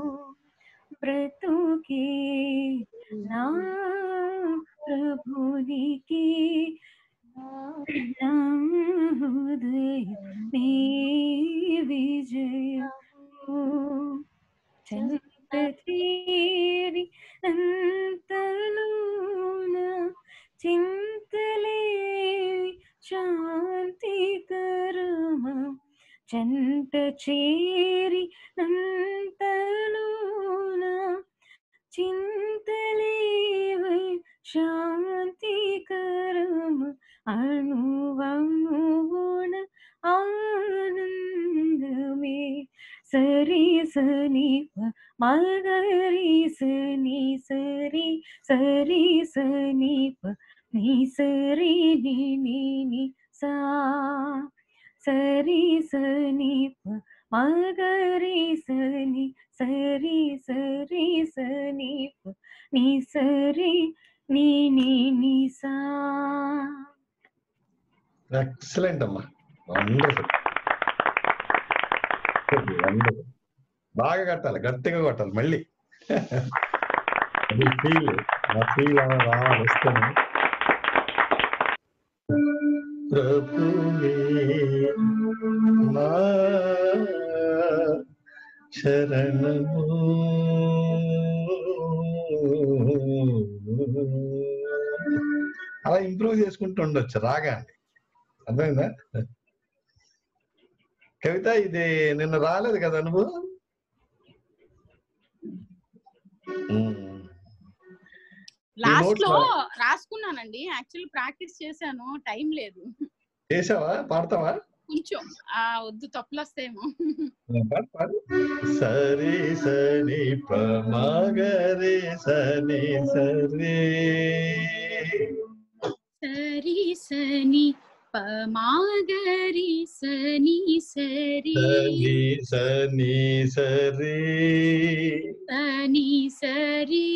S15: బ్రతుకే నా ప్రభునికి నా హృదయ నీ విజయము చంత చేరి అంతలోన చింతలేవి శాంతికరమా చంత చేరి అంతలోన చింతలేవి శాంతికరమా అణువణువున ఆనందమే సరి సని మగరి సని సరి సరి సని ప ని సరి ని ని ని సా సరి సని ప మగరి సని సరి సరి సని ప ని సరి ని ని ని సా.
S2: ఎక్సలెంట్ అమ్మా, వండర్ఫుల్ వండర్ఫుల్. బాగా కట్టాలి, గట్టిగా కొట్టాలి మళ్ళీ. అది ఫీల్ ఆ ఫీల్ రావాలి వస్తుంది. ప్రభువే నా శరణము అలా ఇంప్రూవ్ చేసుకుంటూ ఉండొచ్చు రాగాన్ని. అర్థమైందా కవిత? ఇది నిన్న రాలేదు కదా నువ్వు?
S16: లాస్ట్ లో రాసుకున్నానండి, యాక్చువల్లీ ప్రాక్టీస్ చేశాను, టైం లేదు.
S2: చేసావా? పాడతావా?
S16: కొంచెం ఆ వద్దు, తప్పులు వస్తాయేమో.
S2: సరి సని ప మగరి సని సరి
S16: సరి సని ప మగరి సని సరి
S2: సని సరి
S16: సని సరి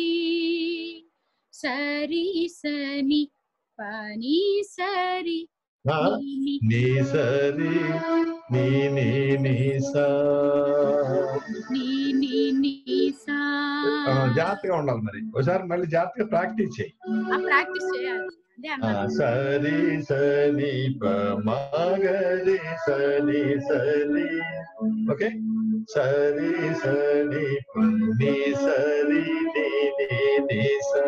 S16: సరి సని పని సరి
S2: నీ సరి నీ నీ నీ సా
S16: నీ నీ నీ సా.
S2: జాగ్రత్తగా ఉండాలి మరి, ఒకసారి మళ్ళీ జాగ్రత్తగా ప్రాక్టీస్ చేయి.
S16: ప్రాక్టీస్ చేయాలి.
S2: సరి సని ప మగరి సని సరి ఓకే సరి సని ప ని సరి ని ని ని సా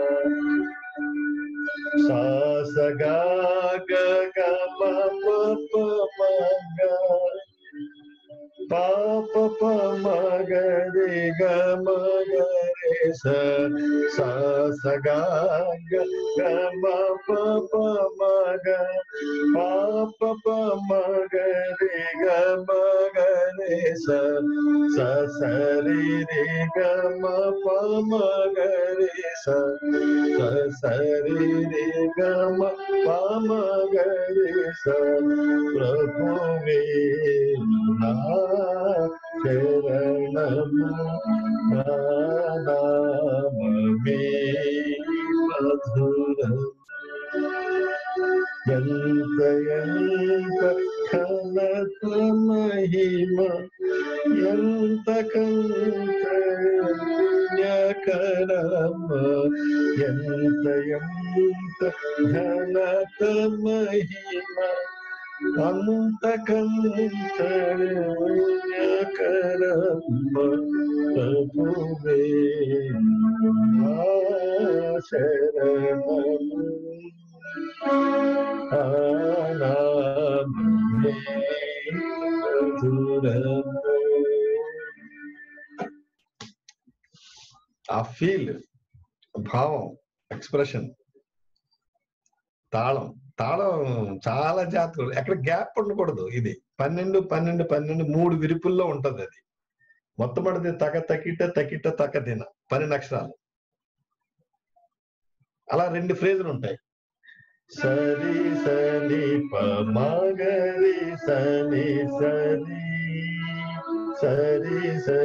S2: సా స గ గ గ మ ప ప మ గ పా ప ప మ గ రే గ మ గ రే స సా స గ గ గ మ ప ప మ గ పా ప ప మ గ రే గ మ గ రే रे सा सा सा रे रे ग म प म ग रे सा सा सा रे रे ग म प म ग रे सा प्रभु वे ना शरणम नाम में मधुरम ఎంత ఎంత ఘనత మహిమ ఎంత కన్యకరమ ఎంత ఎంత ఘనత మహిమ అంత కన్యకరమ ప్రభువే నా శరణము ఆ ఫీల్ భావం ఎక్స్ప్రెషన్ తాళం తాళం చాలా జాగ్రత్తలు ఎక్కడ గ్యాప్ ఉండకూడదు. ఇది పన్నెండు పన్నెండు పన్నెండు మూడు విరుపుల్లో ఉంటది. అది మొట్టమొదటిది తక తకిట తకిట తక దిన పన్నెండు అక్షరాలు. అలా రెండు ఫ్రేజులు ఉంటాయి. సరి సని ప మగరి సని సరి సరి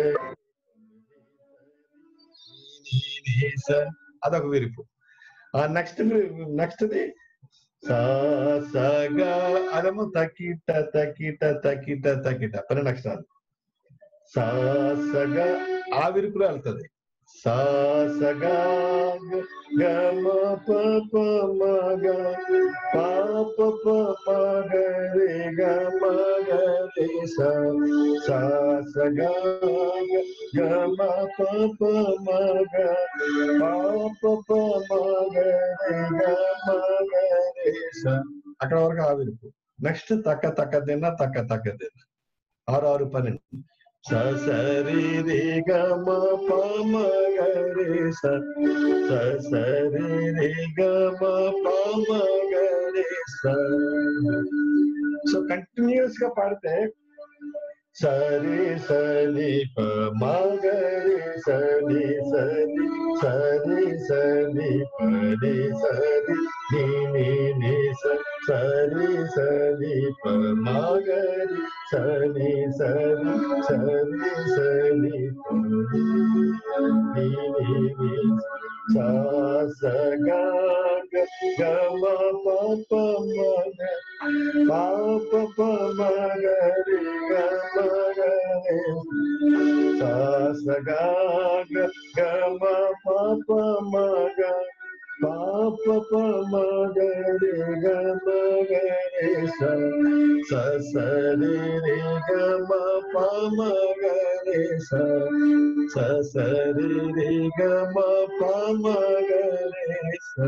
S2: సరి అదొక విరుపు. ఆ నెక్స్ట్ నెక్స్ట్ది సా సగా అదేమో తకిట తకిట తకిట తకిట పన్నెండు అక్షరాలు. సా సగా ఆ విరుపులో వెళ్తుంది. సా సగా గ మ ప ప మ గ ప ప ప మ గ రే గ మ గ రే సా సా సగా గ మ ప ప మ గ ప ప ప మ గ రే గ మ గ రే సా అక్కడ వరకు ఆ విరుపు. నెక్స్ట్ తక్క తక్క దిన తక్క తక్క దిన ఆరు ఆరు పన్నెండు. స సరి రే గ మ ప మ గ రే స స సరి రే గ మ ప మ గ రే స. సో కంటిన్యూస్ గా పాడితే సరి సని ప మ గ రే సని సరి సరి సని ప రే సరి ని ని ని స సరి సని ప మ గ రే సని సరి సరి సని ప ని ని ని సా స గ గ మ ప ప మ గ ప ప ప మ గ రే గ మ గ రే సా స గ గ మ ప ప మ గ ప ప ప మ గ రే గ మ గ రే సా స స రే రే గ మ ప మ గ రే సా స స రే రే గ మ ప మ గ రే సా.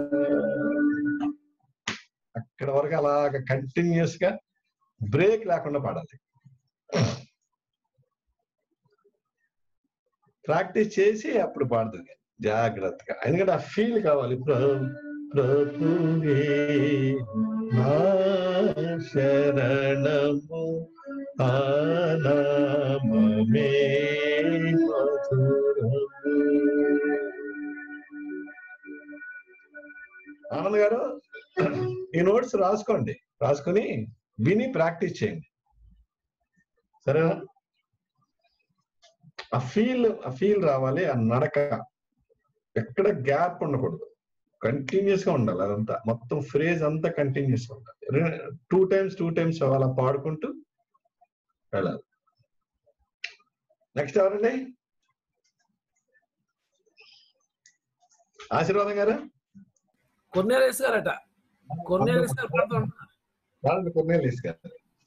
S2: అక్కడ వరకు అలాగ కంటిన్యూస్ గా బ్రేక్ లేకుండా పాడాలి. ప్రాక్టీస్ చేసి అప్పుడు పాడుతుంది జాగ్రత్తగా. ఎందుకంటే ఆ ఫీల్ కావాలి. ప్రభువే నా శరణము ఆ నామమే మధురము. ఆనంద్ గారు ఈ నోట్స్ రాసుకోండి, రాసుకుని విని ప్రాక్టీస్ చేయండి, సరేనా? ఆ ఫీల్ ఆ ఫీల్ రావాలి. ఆ నడక ఎక్కడ గ్యాప్ ఉండకూడదు, కంటిన్యూస్ గా ఉండాలి. అదంతా మొత్తం ఫ్రేజ్ అంతా కంటిన్యూస్ గా ఉండాలి. టూ టైమ్స్ టూ టైమ్స్ అలా పాడుకుంటూ వెళ్ళాలి. నెక్స్ట్ ఎవరండి? ఆశీర్వాదం గారు.
S3: కొర్నేలియస్ గారట. కొర్నేలియస్ గారు పాడుతూ ఉంటారు.
S2: కొర్నేలియస్ గారు.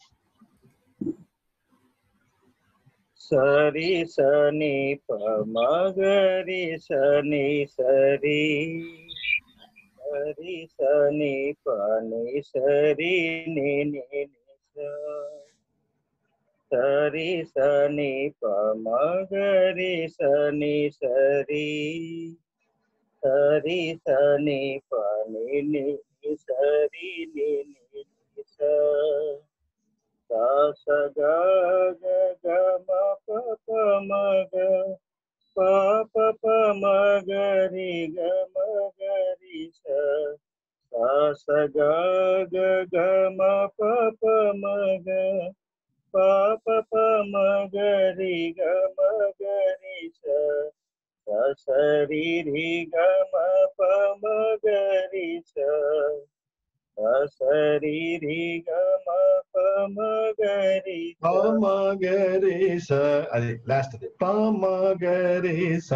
S11: సరి సని ప మగరి సని సరి సరి సని పని సరి ని ని స సరి సని ప మగరి సని సరి సరి సని పని ని సరి ని ని స sa sa ga ga ga ma pa pa ma ga pa pa pa ma ga ri ga ma ga ri sa sa sa ga ga ga ma pa pa ma ga pa pa pa ma ga ri ga ma ga ri sa sa sa ri ri ga ma pa ma ga ri sa sa sa ri ri ga ma pa ma ga ri sa
S2: పమగరి స అది last అది పమగరి స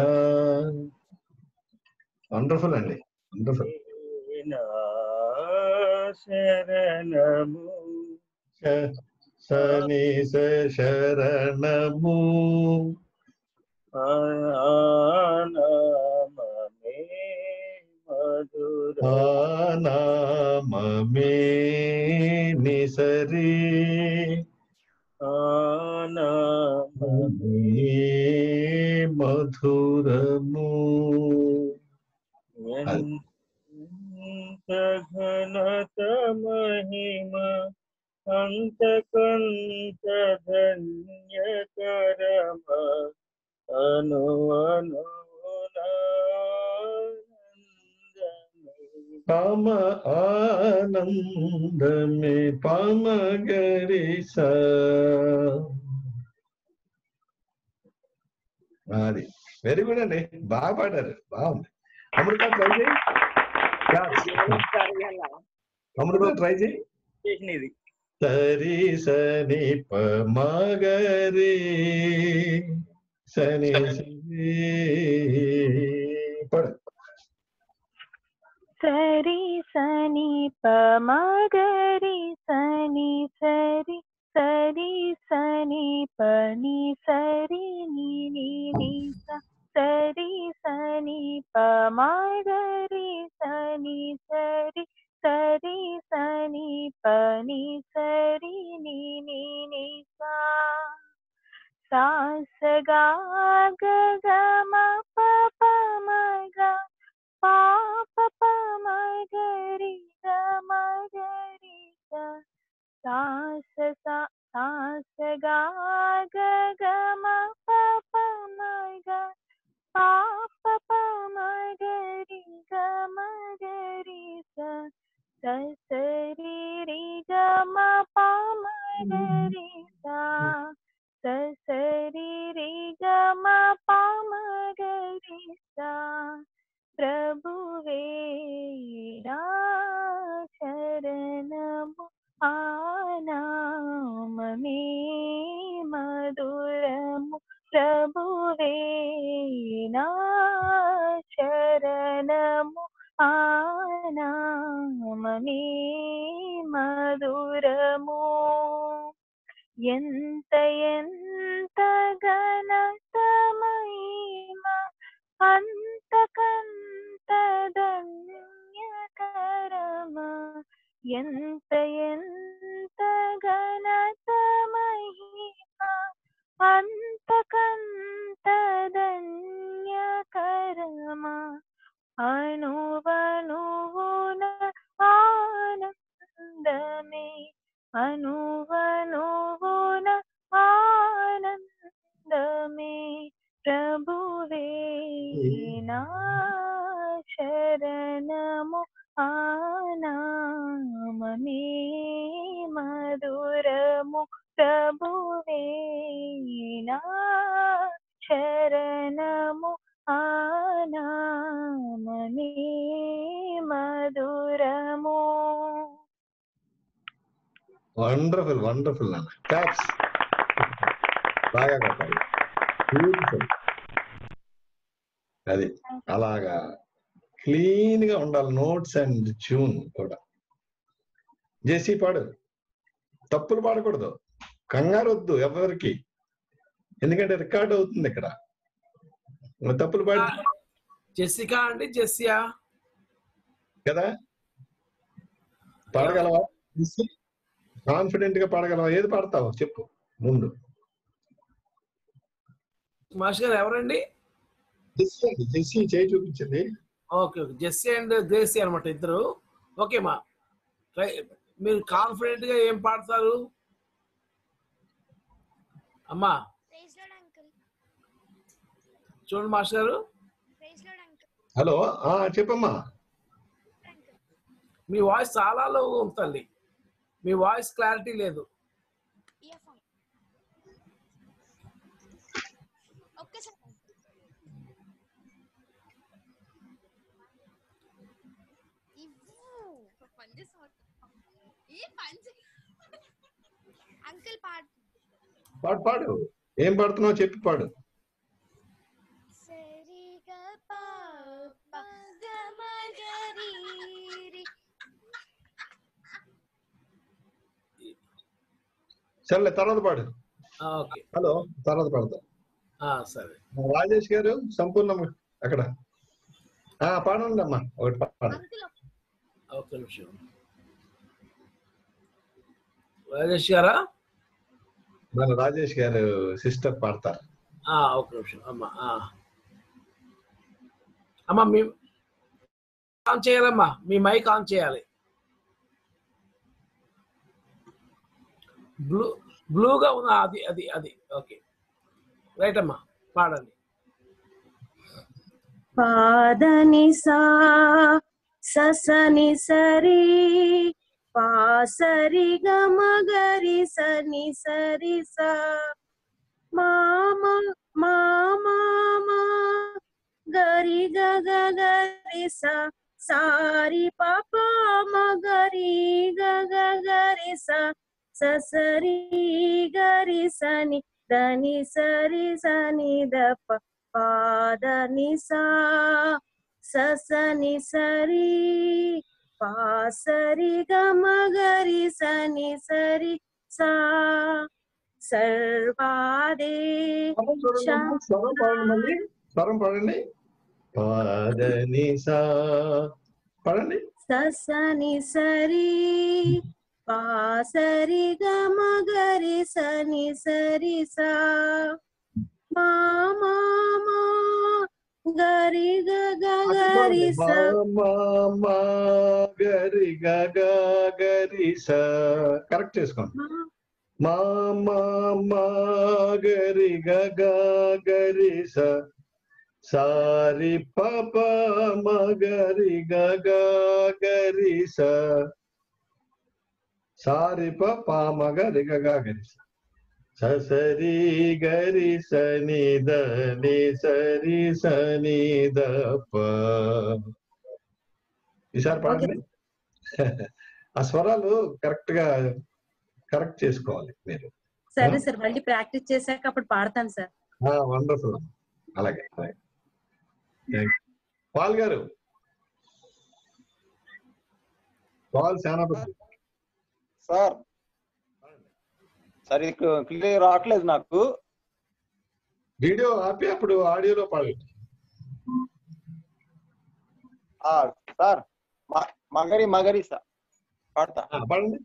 S2: wonderful అండి wonderful
S11: నా శరణము
S2: సని స శరణము
S11: ఆనామమే మధుర
S2: నామమే నిసరి
S11: ఆనామమే
S2: మధురము
S11: ఎంత ఘనత మహిమ అంతకంత ధన్యకరమ అను అనునా
S2: పమ ఆనందమే పమగరి స అది వెరీ గుడ్ అండి బాగా పాడారు బాగుంది అమృత ట్రై చేయి అమృత ట్రై చేయి
S11: చేసినది
S2: సరి సని పమగరి సని సరి పడు
S15: సరి సని ప మగరి సని సరి సరి సని పని సరి ని ని ని స సరి సని ప మగరి సని సరి సరి సని పని సరి ని ని ని స సా స గా గ గ మ ప ప మ గ పా ప ప మ గ రి గ మ గ రి స సా స సా సా స గా గ గ మ ప ప మ గ పా ప ప మ గ రి గ మ గ రి స స స రి రి గ మ ప మ గ రి స స స రి రి గ మ ప మ గ రి స ప్రభువే నా శరణము ఆనామమే మధురము ప్రభువే నా శరణము ఆనామమే మధురము ఎంత ఎంత ఘనత మహిమ అంతకంత ధన్యకరమ ఎంత ఎంత ఘనత మహిమ అంతకంత ధన్యకరమ అనువనువున ఆనందమే అనువనువున ఆనందమే ప్రభువే నా శరణము ఆనామమే మధురము ప్రభువే నా శరణము ఆనామమే మధురము.
S2: వండర్ఫుల్ వండర్ఫుల్ అన్న క్లాప్స్ బాగా కొట్టాలి బ్యూటిఫుల్. అది అలాగా క్లీన్ గా ఉండాలి నోట్స్ అండ్ ట్యూన్ కూడా. జేసీ పాడు, తప్పులు పాడకూడదు, కంగారు వద్దు ఎవరికి, ఎందుకంటే రికార్డ్ అవుతుంది ఇక్కడ. తప్పులు పాడి
S3: జెసికా అండి జెస్సియా
S2: కదా, పాడగలవా? కాన్ఫిడెంట్ గా పాడగలవా? ఏది పాడతావు చెప్పు ముందు.
S3: మాస్టర్ గారు ఎవరండి?
S2: జెస్సీ అండి, జెస్సీ చేయి చూపించింది.
S3: Okay okay Jessie and Gracie అనమాట ఇద్దరు. ఓకే మా మీరు కాన్ఫిడెంట్ గా ఏం పాడతారు? అమ్మా చూడండి మాస్టర్ గారు.
S2: హలో చెప్పమ్మా.
S3: మీ వాయిస్ చాలా లో ఉంటుంది. మీ వాయిస్ క్లారిటీ లేదు.
S5: అంకుల్ పాడు
S2: పాడు పాడు ఏం పాడుతున్నావు చెప్పి పాడు. సర్లే తర్వాత పాడు.
S3: ఓకే
S2: హలో తర్వాత పాడతా.
S3: సరే
S2: రాజేష్ గారు సంపూర్ణం అక్కడ పాడండి అమ్మా ఒకటి పాడు.
S3: ఒక నిమిషం రాజేష్ గారా?
S2: మన రాజేష్ గారు సిస్టర్ పాడతారు.
S3: ఒక నిమిషం అమ్మా. అమ్మా మీ ఆన్ చేయాలమ్మా, మీ మైక్ ఆన్ చేయాలి. బ్లూ బ్లూగా ఉన్న అది అది అది ఓకే రైట్ అమ్మా పాడండి.
S14: పాదని సా ససని సరి పాసరి గమగరి సని సరి సా మామ మామ గరి గగ గరి సా సారి పాప మగరి గగ గరి సా ససరి గరి సని దని సరి సని దప పాదని సా ససని సరి పాసరి గమగరి సని సరి సా సర్వాదే
S2: స్వరం పాడండి. పాదని సా పాడండి.
S14: ససని సరి పాసరి గమగరి సని సరి సా మామా గరి గగ గరి సా
S2: గరి గగ గరి సా కరెక్ట్ చేసుకోండి. మా గరి గగ గరి సా సారి పాప మగరి గగ గరి సా సారి పాప మగరి గగ గరి సా ససరి గరి సని దని సరి సని దప. ఈసారి పాడండి. ఆ స్వరాలు కరెక్ట్ గా కరెక్ట్ చేసుకోవాలి మీరు.
S14: సరే సార్ మళ్ళీ ప్రాక్టీస్ చేశాక అప్పుడు పాడతాను సార్.
S2: వండర్ఫుల్. అలాగే పాల్ గారు, పాల్ సేనాపతి
S11: సార్. సరే క్లియర్ రావట్లేదు నాకు.
S2: వీడియో ఆపి అప్పుడు ఆడియోలో పాడండి.
S11: సార్ మగరి మగరి సార్ పాడతా.
S2: పాడండి.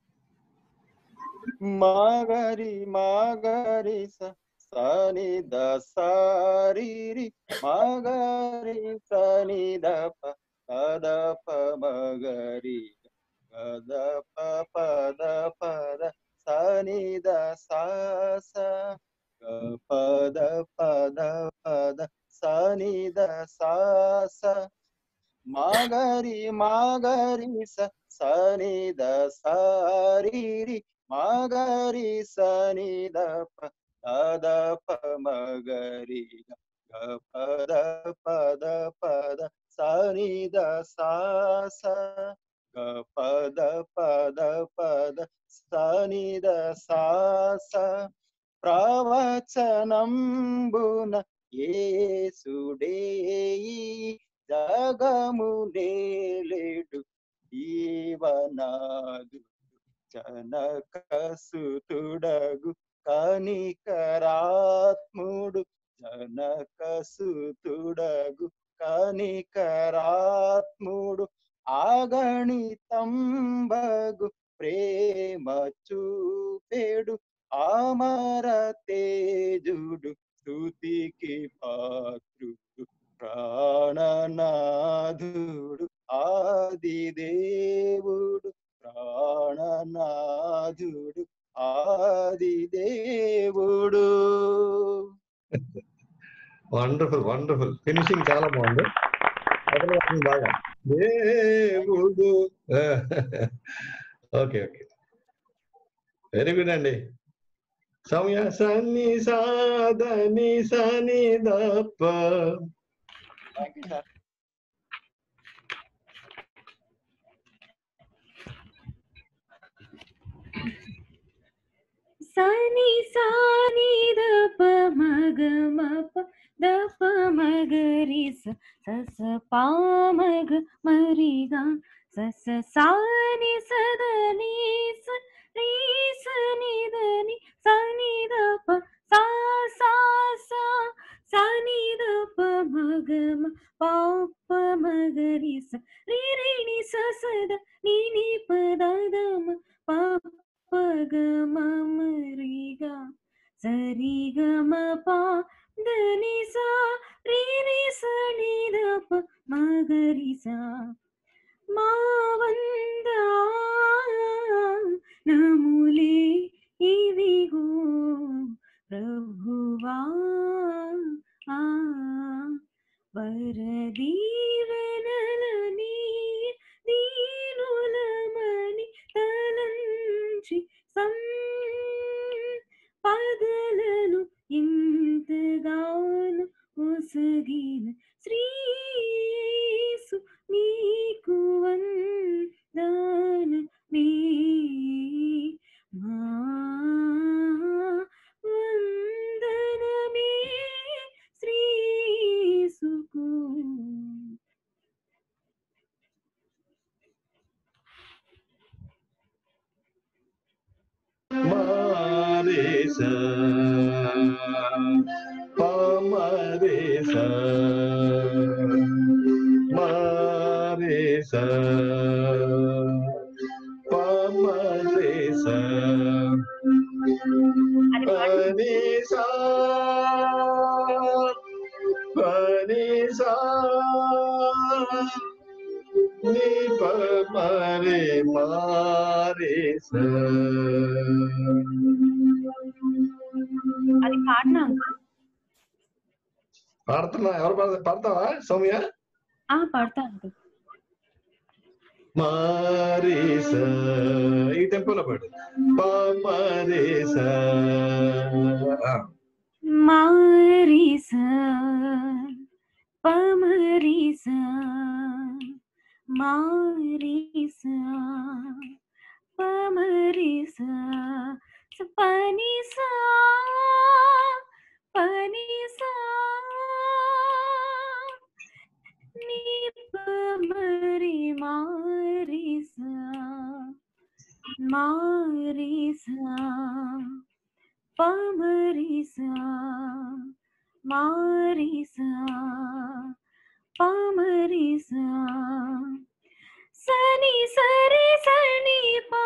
S11: మగరి మగరి సని ద సారి మగరి సని దప పదప మగరి పదప పద పద సని ద సాస పద పద పద సని ద సాస మగరి మగరి సని ద సారి మగరి సని దప పదప మగరి పద పద పద సని ద సాస పద పద పద సని ద సాస ప్రవచనంబున యేసుడేయి జగము నేలేడు జీవనాదు జనకసుతుడగు కనికరాత్ముడు జనకసుతుడగు కనికరాత్ముడు ఆగణితంబగు ప్రేమ చూపెడు అమర తేజుడు స్తుతికి పాత్రుడు ప్రాణనాథుడు ఆదిదేవుడు ప్రాణనాథుడు ఆదిదేవుడు
S2: వండర్ఫుల్ వండర్ఫుల్ ఫినిషింగ్ చాలా బాగుంది. మొదలు పెట్టింది బాగా దేవుడు. ఓకే ఓకే వెరీ గుడ్ అండి. సౌమ్య సన్ని సాదని సని దప్ప.
S15: సని సాని దప మగ మప దప మగరి స స పామగ మరిగా స సాని సదని స రీ సని దని సని దప సా సా సా సని దప మగ మ పాప మగరి స రీ రీ ని స సద ని ని పద దమ పాప పగ మరిగా సరి గ మ ప దని సా రి రి స ని ద ప మగరి సా మా వంద నములే ఇదిగో ప్రభువా ఆ వరదీవెనలని దీనులమని తలంచి సం పదలను ఇంతగాను ఒసగిన శ్రీసు నీకు వందనమే మా వందనమే శ్రీసుకు.
S2: మారేస పమరేస మారేస పమరేస పనిసా పనిసా ని పమరే మారేస.
S15: అది పాడినా
S2: పాడుతున్నా. ఎవరు పాడతా పాడతావా సౌమ్య?
S15: పాడతా అంకుల్.
S2: మారేస ఈ టెంపోలో పాడు. పమరేస
S15: మారిస పమరిస మారిస పమరిస పనిసా పనిసా ని పమరి మారిస మారిస పమరిసా మారిసా పమరిసా సని సరి సని పా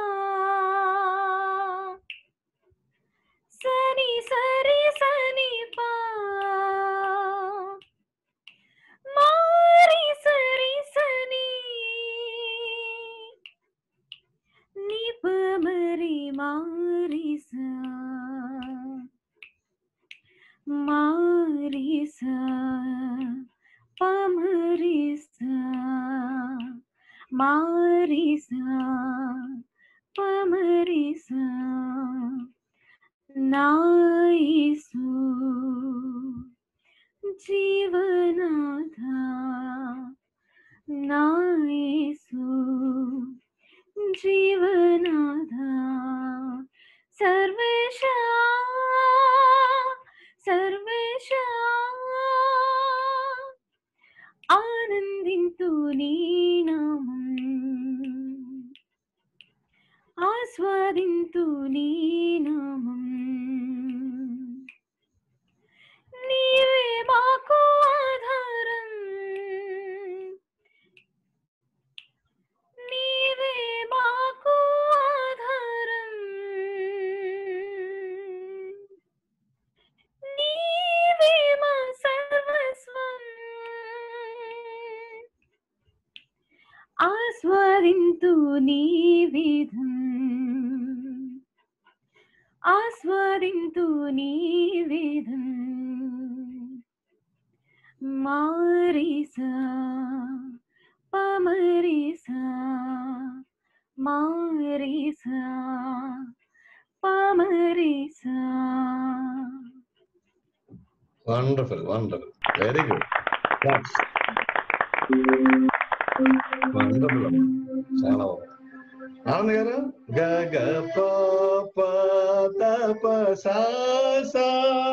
S15: సని సరి సని పా మారి సరి సని ని పమరి మారిసా మారిసా పమరిసా మారిసా పమరిసా నా యేసు జీవనాథ నా యేసు జీవనాథ సర్వేశ సర్వేశ ఆనందింతు నీ నామం ఆస్వాదింతు నీ నామం నీవే మాకు ఆధారం నీవే మాకు ఆధారం నీవే మా సర్వస్వం ఆస్వాదింతు నీ విధం ఆస్వాదింతు నీ విధం
S2: wonderful wonderful very good wonderful చాలా బాగుంది. ఆనంద్ గారు గ గ ప ప ద ప సా సా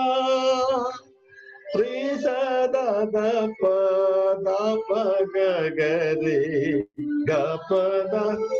S2: రి స ద ద ప ద ప గ గ రి గ ప ద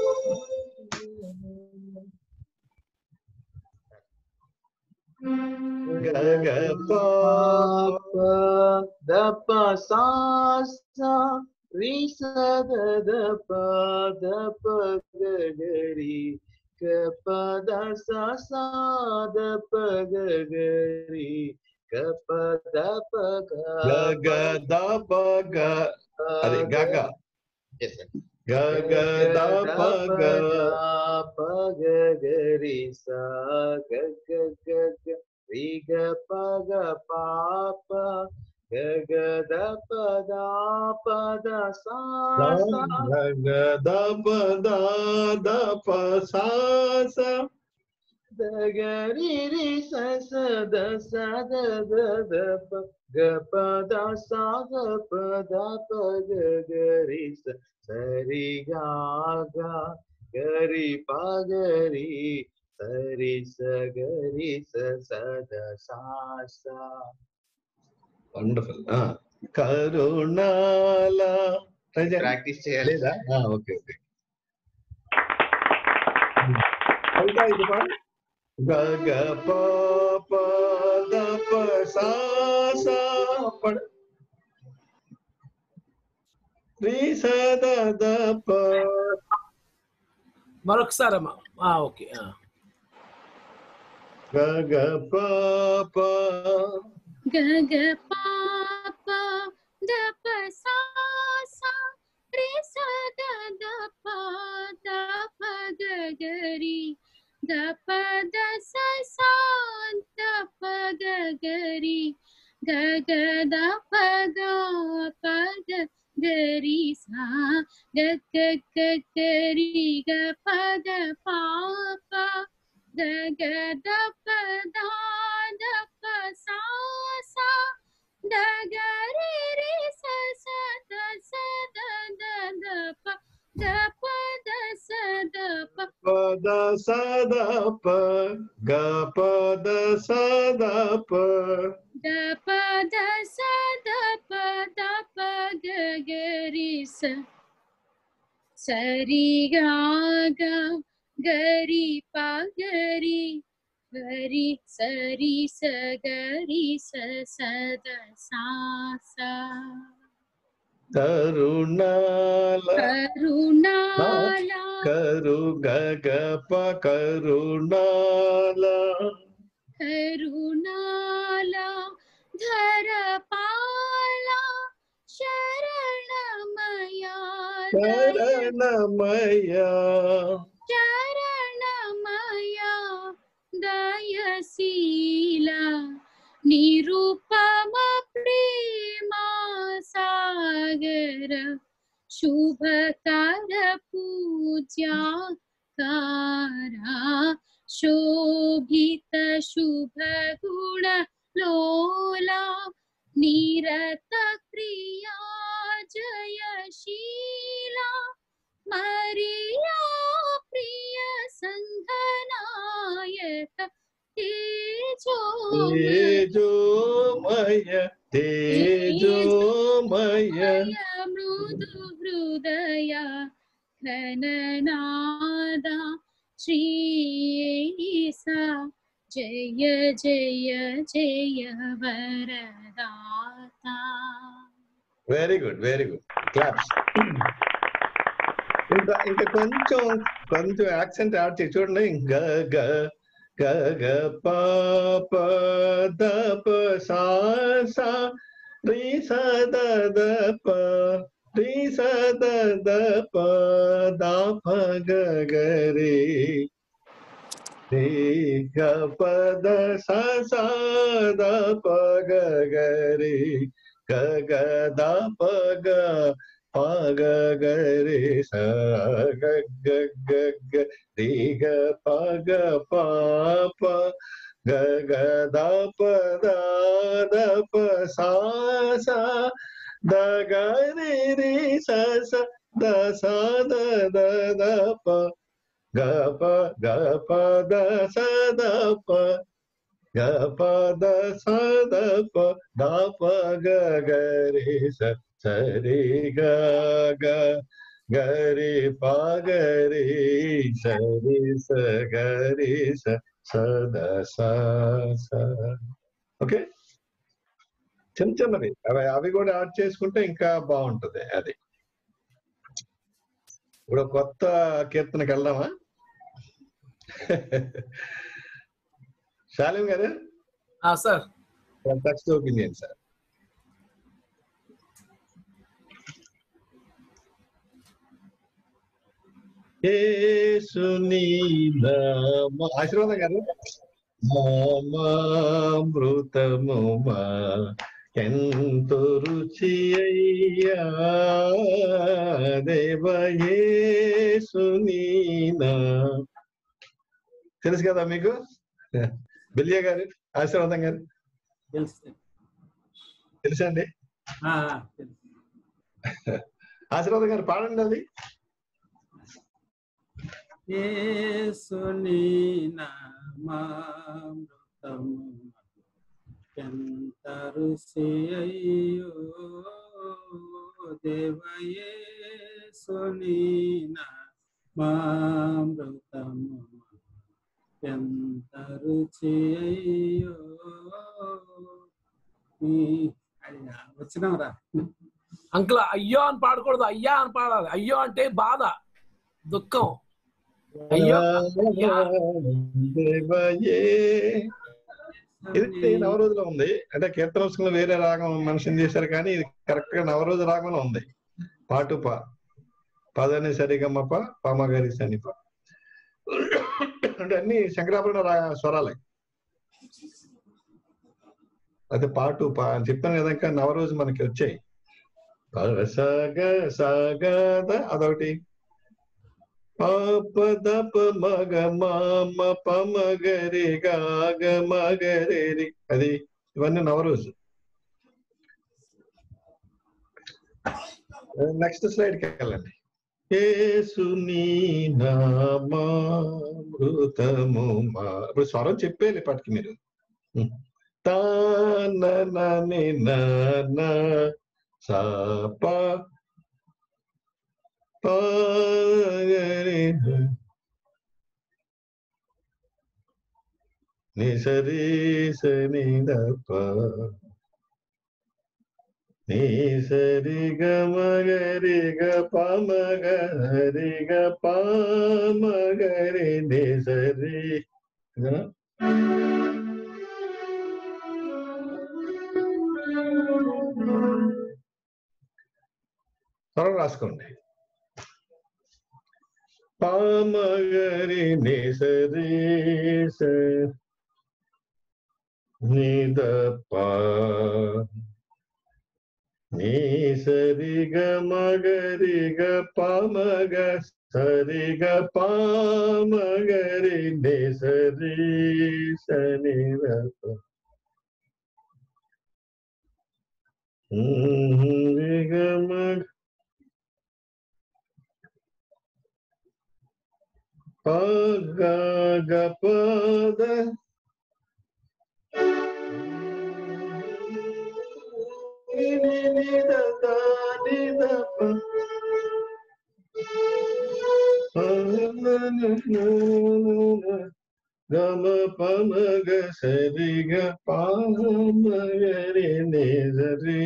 S2: గ గ ప
S4: ప ద ప సా సా రి స ద ద ప ద ప గ గ రి గ ప ద సా సా ద ప గ గ రి గ ప ద ప గ
S2: గ గ ద ప గ అది గ గ గ గ ద ప గ
S4: ప గ గ రి సా గ గ గ గ రి గ ప గ ప ప గ గ ద ప ద ప ద సా సా
S2: గ గ ద ప ద ద ప సా సా
S4: ద గ రి రి స స ద స ద ద ద ప గ ప ద సా గ ప ద ప గ గ రి స స రి గ గ గ రి ప గ రి స రి స గ రి స స ద సా సా.
S2: వండర్ఫుల్. కరుణాల
S4: ప్రాక్టీస్ చేయాలి
S2: లేదా? Okay okay. గ గ ప ప ద ప సా సా ప రి స ద ద ప.
S3: మరొకసారి అమ్మా. ఓకే.
S2: గ గ ప ప
S16: గ గ ప ప ద ప సా సా రి స ద ద ప ద ప గ గ రి గ ప ద స సా ద ప గ గ రి గ గ ద ప గ ప గ గ రి సా గ గ గ గ రి గ ప గ ప ప గ గ ద ప ద ద ప సా సా ద గ రి రి స స ద స ద ద ద ప ద ప ద స ద ప
S2: ప ద స ద ప గ ప ద స ద ప
S16: ద ప ద స ద ప ద ప గ గ రి స స రి గ గ గ రి ప గ రి గ రి స రి స గ రి స స ద సా సా.
S2: కరుణాల
S16: కరుణాల
S2: కరు గ గ ప కరుణాల
S16: కరుణాల ధర పాల శరణమయా
S2: శరణమయా
S16: శరణమయా దయశీల నిరుపమ ప్రేమా సాగర శుభకర పూజ్యాకారా శోభిత శుభ గుణ లోలా నిరత క్రియా జయశీలా మరియా ప్రియ సంఘనాయక
S2: తేజోమయ తేజోమయ
S16: మృదు హృదయ ఘననాద శ్రీసా జయ జయ జయ వరదాత.
S2: Very good very good claps. ఇంకా ఇంకా కొంచెం కొంచెం యాక్సెంట్ యాడ్ చేసి చూడండి. గ గ గ గ ప ప ద ప సా సా రి స ద ద ప రి స ద ద ప ద ప గ గ రి రి గ ప ద స సా ద ప గ గ రి గ గ ద ప గ ప గ గ రి స గ గ గ గ రి గ ప గ ప ప గ గ ద ప ద ద ప సా సా ద గ రి రి స స ద స ద ద ద ప గ ప గ ప ద స ద ప గ ప ద స ద ప ద ప గ గ రి స స రి గ గ గ రి ప గ రి స రి స గ రి స స ద స స. ఓకే, చిన్న చిన్నవి అవి అవి కూడా యాడ్ చేసుకుంటే ఇంకా బాగుంటది. అది ఇప్పుడు కొత్త కీర్తనకి వెళ్దామా? శాలిం గారు
S3: సార్
S2: టెక్స్ట్ ఓపెన్ చేయండి సార్. యేసుని నామ ఆశీర్వాదం గారు నామామృతము మా ఎంతో రుచి అయ్యా దేవ యేసుని నా. తెలుసు కదా మీకు? బిలియా గారు ఆశీర్వాదం గారు తెలుసా అండి? ఆశీర్వాదం గారు పాడండి అది.
S17: యేసుని నామామృతము ఎంత రుచి అయ్యో దేవ యేసుని నామామృతము ఎంత రుచి అయ్యో. వచ్చినారా
S3: అంకుల్? అయ్యో అని పాడకూడదు, అయ్యా అని పాడాలి. అయ్యో అంటే బాధ, దుఃఖం. అయ్యో
S2: ఇది నవరోజులో ఉంది అంటే కీర్తనోత్సవంలో వేరే రాగం మెన్షన్ చేశారు, కానీ ఇది కరెక్ట్ గా నవరోజు రాగంలో ఉంది. పాటు పా పదని సరిగమ్మప పామగారి సనిప అంటే అన్ని శంకరాభరణ రా స్వరాలే. అయితే పాటు పా అని చెప్తాను కదా, ఇంకా నవరోజు మనకి వచ్చాయి. సగ సగద అదొకటి, పాప దప మగ మామ పమగరి గాగ మగరి, అది ఇవన్నీ నవరోజు. నెక్స్ట్ స్లైడ్ కి వెళ్ళండి. యేసుని నామామృతము మా. ఇప్పుడు స్వరం చెప్పేయాలి పాటికి మీరు. తానని నా సాప పాగరి ని సరి సని దప ని సరి గ మగరి గ పమగరి గ పమగరి ని సరి. స్వరం రాసుకోండి. పామగరి ని సరి స ని ద ప ని సరి గ మగరి గ పమగ సరి గ పామగరి ని సరి స ని ద ప ని గ మగ ప గ గ ప ద ని ని ని ద ద ని ద ప ప న న న గ మ ప మ గ సరి గ ప మ గ రి ని స రి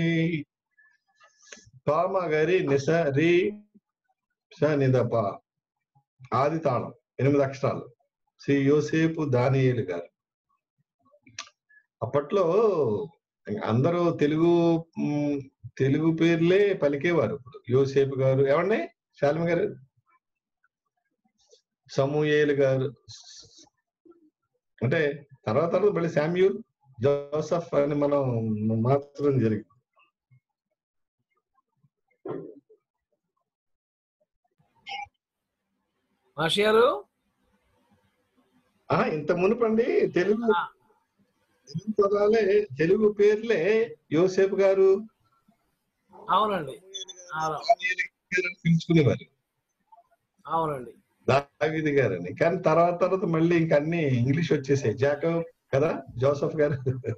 S2: ప మ గ రి ని స రి స ని ద ప. ఆది తాళం ఎనిమిది అక్షరాలు. శ్రీ యోసేపు దానియేలు గారు. అప్పట్లో అందరూ తెలుగు తెలుగు పేర్లే పలికేవారు. ఇప్పుడు యోసేపు గారు, ఏమండి శాలిమ గారు, సమూయేలు గారు, అంటే తర్వాత తర్వాత మళ్ళీ శామ్యూల్, జోసఫ్ అని మనం మార్చడం జరిగింది.
S3: మాషియారు
S2: ఇంత మునుపండి తెలుగు తెలుగు పదాలే తెలుగు పేర్లే యోసేపు గారు
S3: అవునండి
S2: పిలుచుకునేవారు,
S3: అవునండి
S2: దావీదు గారని. కానీ తర్వాత తర్వాత మళ్ళీ ఇంక అన్ని ఇంగ్లీష్ వచ్చేసాయి. జాకబ్ కదా, జోసఫ్ గారు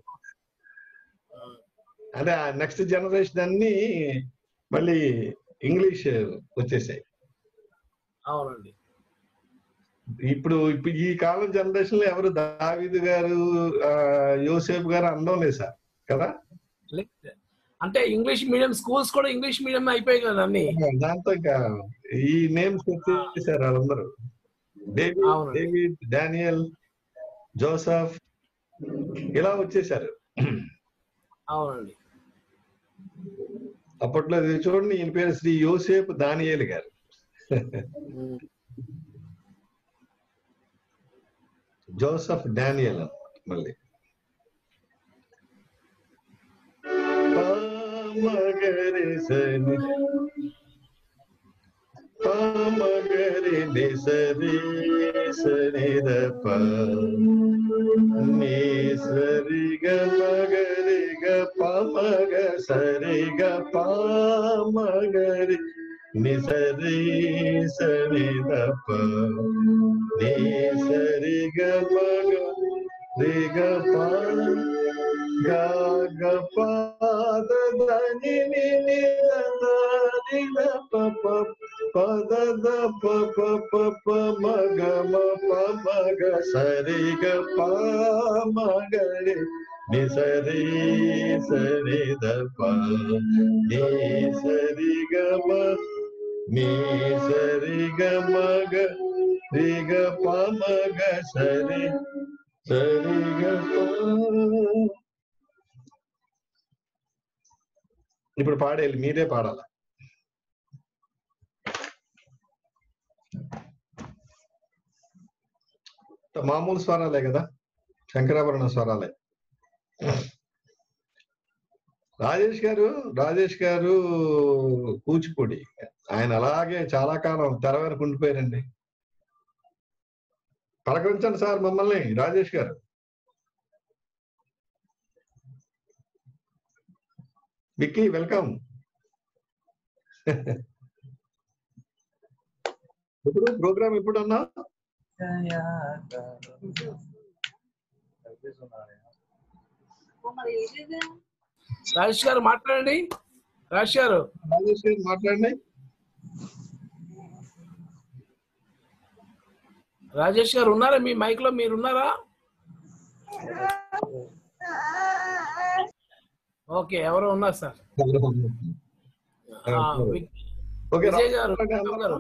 S2: అంటే ఆ నెక్స్ట్ జనరేషన్ అన్ని మళ్ళీ ఇంగ్లీష్ వచ్చేసాయి.
S3: అవునండి.
S2: ఇప్పుడు ఇప్పుడు ఈ కాలం జనరేషన్ లో ఎవరు దావీదు గారు యోసేపు గారు అనడం లేదు సార్ కదా.
S3: అంటే ఇంగ్లీష్ మీడియం స్కూల్స్ కూడా ఇంగ్లీష్ మీడియం అయిపోయాయి కదా అన్ని.
S2: దాంతో ఇంకా ఈ నేమ్స్ వచ్చేసారు వాళ్ళందరూ. డేవిడ్ డేవిడ్ డానియల్ జోసఫ్ ఇలా వచ్చేసారు.
S3: అవునండి.
S2: అప్పట్లో చూడండి ఈయన పేరు శ్రీ యోసేపు దానియేలు గారు. జోసఫ్ డానియల్ మళ్ళీ పామగరి సని పామగరి నిసరి సరిదప నీ సరిగ మగరిగ పామగ సరిగ పామగరి నిసరి సరిదప నీ సరిగ మగ రిగ పా గ పాద దని ని ని ద ని ద ప ప పద ద ప ప ప ప మ గ మ ప మ గ సరి గ ప మ గ రి ని సరి సరి ద ప ని సరి గ మ ని సరి గ మ గ రి గ ప మ గ సరి సరి గ ప. ఇప్పుడు పాడేయాలి, మీరే పాడాలి. మామూలు స్వరాలే కదా, శంకరాభరణ స్వరాలే. రాజేష్ గారు రాజేష్ గారు కూచిపూడి, ఆయన అలాగే చాలా కాలం తెర వెనక ఉండిపోయారండి. పలకరించండి సార్ మమ్మల్ని రాజేష్ గారు. విక్కీ వెల్కమ్. ఇప్పుడు ప్రోగ్రామ్ ఎప్పుడు అన్నా
S3: రాజేష్ గారు మాట్లాడండి. రాజేష్ గారు
S2: రాజేష్ గారు మాట్లాడండి.
S3: రాజేష్ గారు ఉన్నారా? మీ మైక్ లో మీరు ఉన్నారా? ఓకే, ఎవరో ఉన్నారు సార్. విజయ్ గారు గారు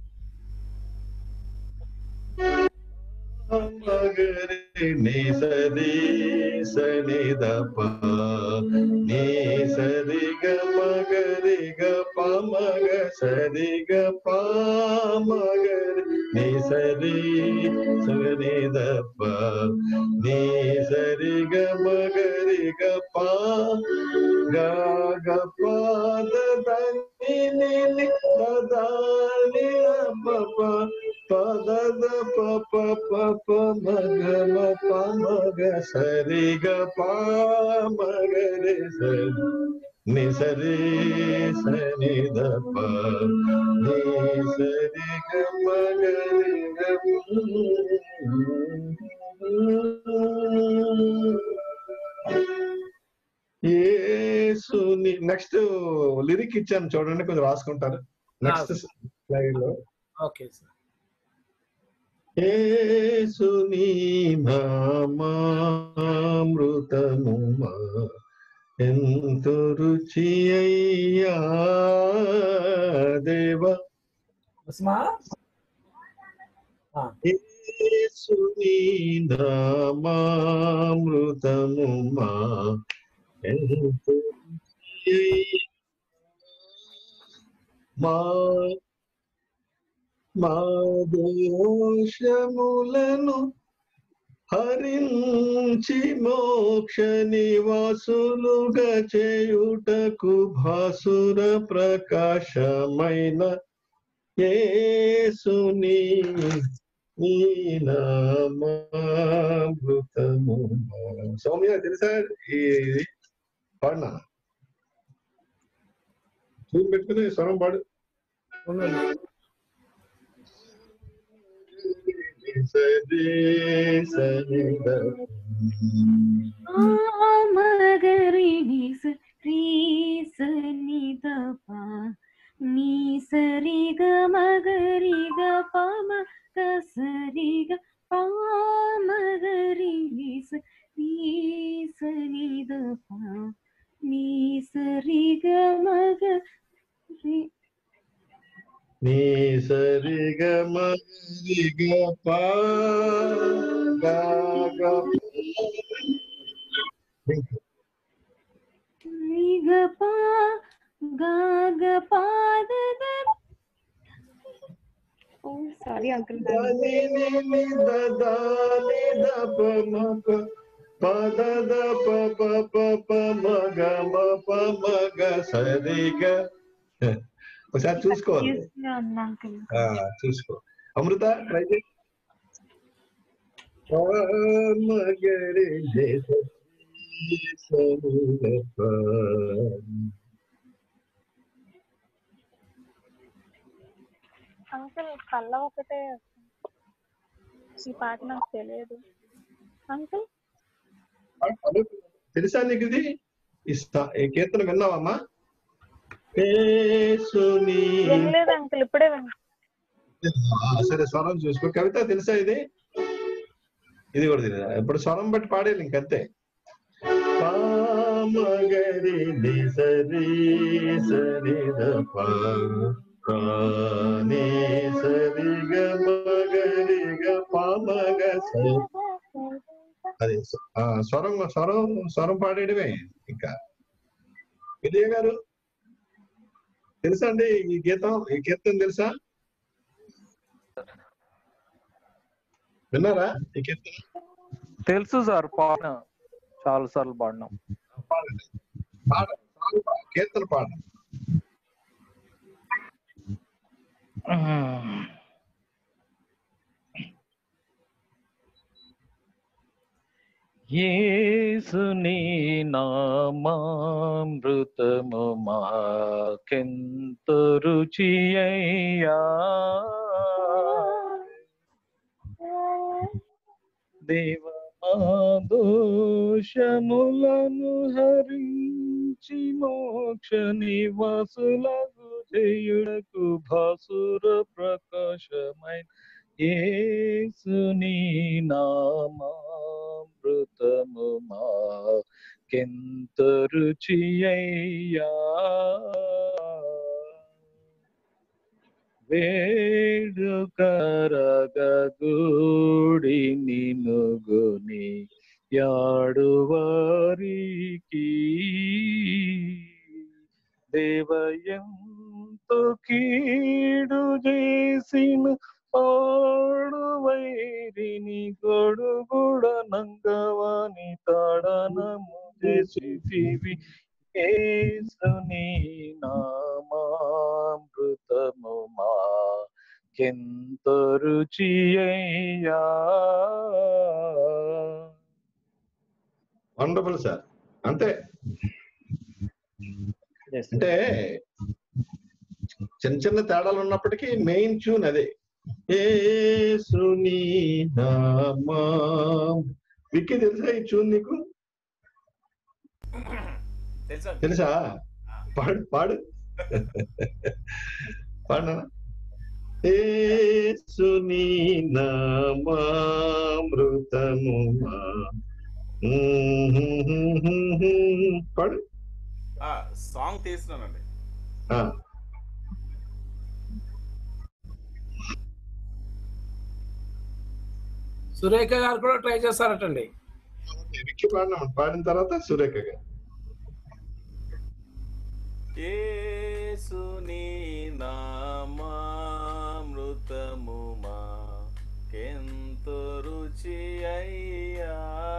S2: మగరి ని సరి సని ద ప ని సరి గ మగరి గ ప మగ సరి గ ప మగరి ని సరి సని ద ప ని సరి గ మగరి గ ప గ గ ప ద ద ని ని ని ద ద ని ప ప పద ద ప ప ప ప మ గ మ ప మ గ సరి గ ప మ గ రి సరి ని సరి సని ద ప ని సరి గ మ గ రి గ యేసుని. నెక్స్ట్ లిరిక్ ఇచ్చాను చూడండి, కొంచెం రాసుకుంటారు నెక్స్ట్ స్లైడ్ లో.
S3: Okay sir.
S2: యేసుని నామామృతము ఎంతో రుచి అయ్యా దేవా. యేసుని నామామృతము ఎంతో రుచి మా మా దోషములను హరించి మోక్ష నివాసులుగా చేయుటకు భాసుర ప్రకాశమైన యేసుని నీ నామామృతము. సౌమ్య తెలుసా ఈ పాడినా చూసి పెట్టుకుని స్వరం పాడు.
S15: మగరి రీ సని ద పా నీ సరి గ మగరి గ పమ గ సరి గ పా మగరి రీ సని ద పా నీ సరి గ మగ రి
S2: నీ సరి గ మగరి గ పా గ గ
S15: ని గ పా గ గ పా ద ద. Oh sorry uncle.
S2: ని ని ని ద ద ని ద ప మ ప ప ద ద ప ప ప ప మ గ మ ప మ గ సరి గ. ఒకసారి చూసుకోవాలి. ఆ, చూసుకో. అమృత ట్రై చేయి. మగరి
S18: అంకుల్ కళ్ళ ఒకటే ఈ పాట నాకు తెలియదు అంకుల్.
S2: తెలుసా నీకు ఇది? ఈ కీర్తన విన్నావమ్మా?
S18: వినలేదు అంకుల్, ఇప్పుడే విన్నా.
S2: సరే స్వరం చూసుకో. కవిత తెలుసా ఇది? ఇది కూడా తెలియదు. ఇప్పుడు స్వరం బట్టి పాడేది ఇంకంతే. పామగరి ని సరి సరి ద పా నీ సరి గ మగరి గ పామగ సరి. అది స్వరం స్వరం స్వరం పాడేయడమే. ఇంకా విజయ్ గారు తెలుసా అండి ఈ గీతం? ఈ కీర్తన తెలుసా? విన్నారా ఈ కీర్తన?
S12: తెలుసు సార్, పాడినా చాలా సార్లు పాడినాం.
S2: పాడ కీర్తన పాడ.
S12: యేసుని నామామృతము మాకెంత రుచియయ్యా, దేవ మా దోషములను హరించి మోక్ష నివాసులకు చేయుటకు భాసుర ప్రకాశమైన యేసుని నామామృతము మాకెంత రుచియయ్యా, వేడుకరగూడి నినుగుని యాడువారికి దేవయంతో కీడు చేసిన పాడు వైరిని గొడుగుడ నంగవాని తాడనము చేసివి. యేసుని నామామృతము మాకెంత రుచియయ్యా.
S2: Wonderful sir. అంతే. అంటే చిన్న చిన్న తేడాలు ఉన్నప్పటికీ మెయిన్ ట్యూన్ అదే. యేసుని నామం. విక్కీ తెలుసా ఈ ట్యూన్ నీకు? తెలుసా? పాడు పాడు పాడు. యేసుని నామామృతము పాడు.
S19: సాంగ్ తీస్తున్నానండి.
S3: సురేఖ గారు కూడా ట్రై చేస్తారటండి.
S2: విక్కీ పాడిన పాడిన తర్వాత సురేఖ గారు.
S19: యేసుని నామామృతము మాకెంత రుచి అయ్యా,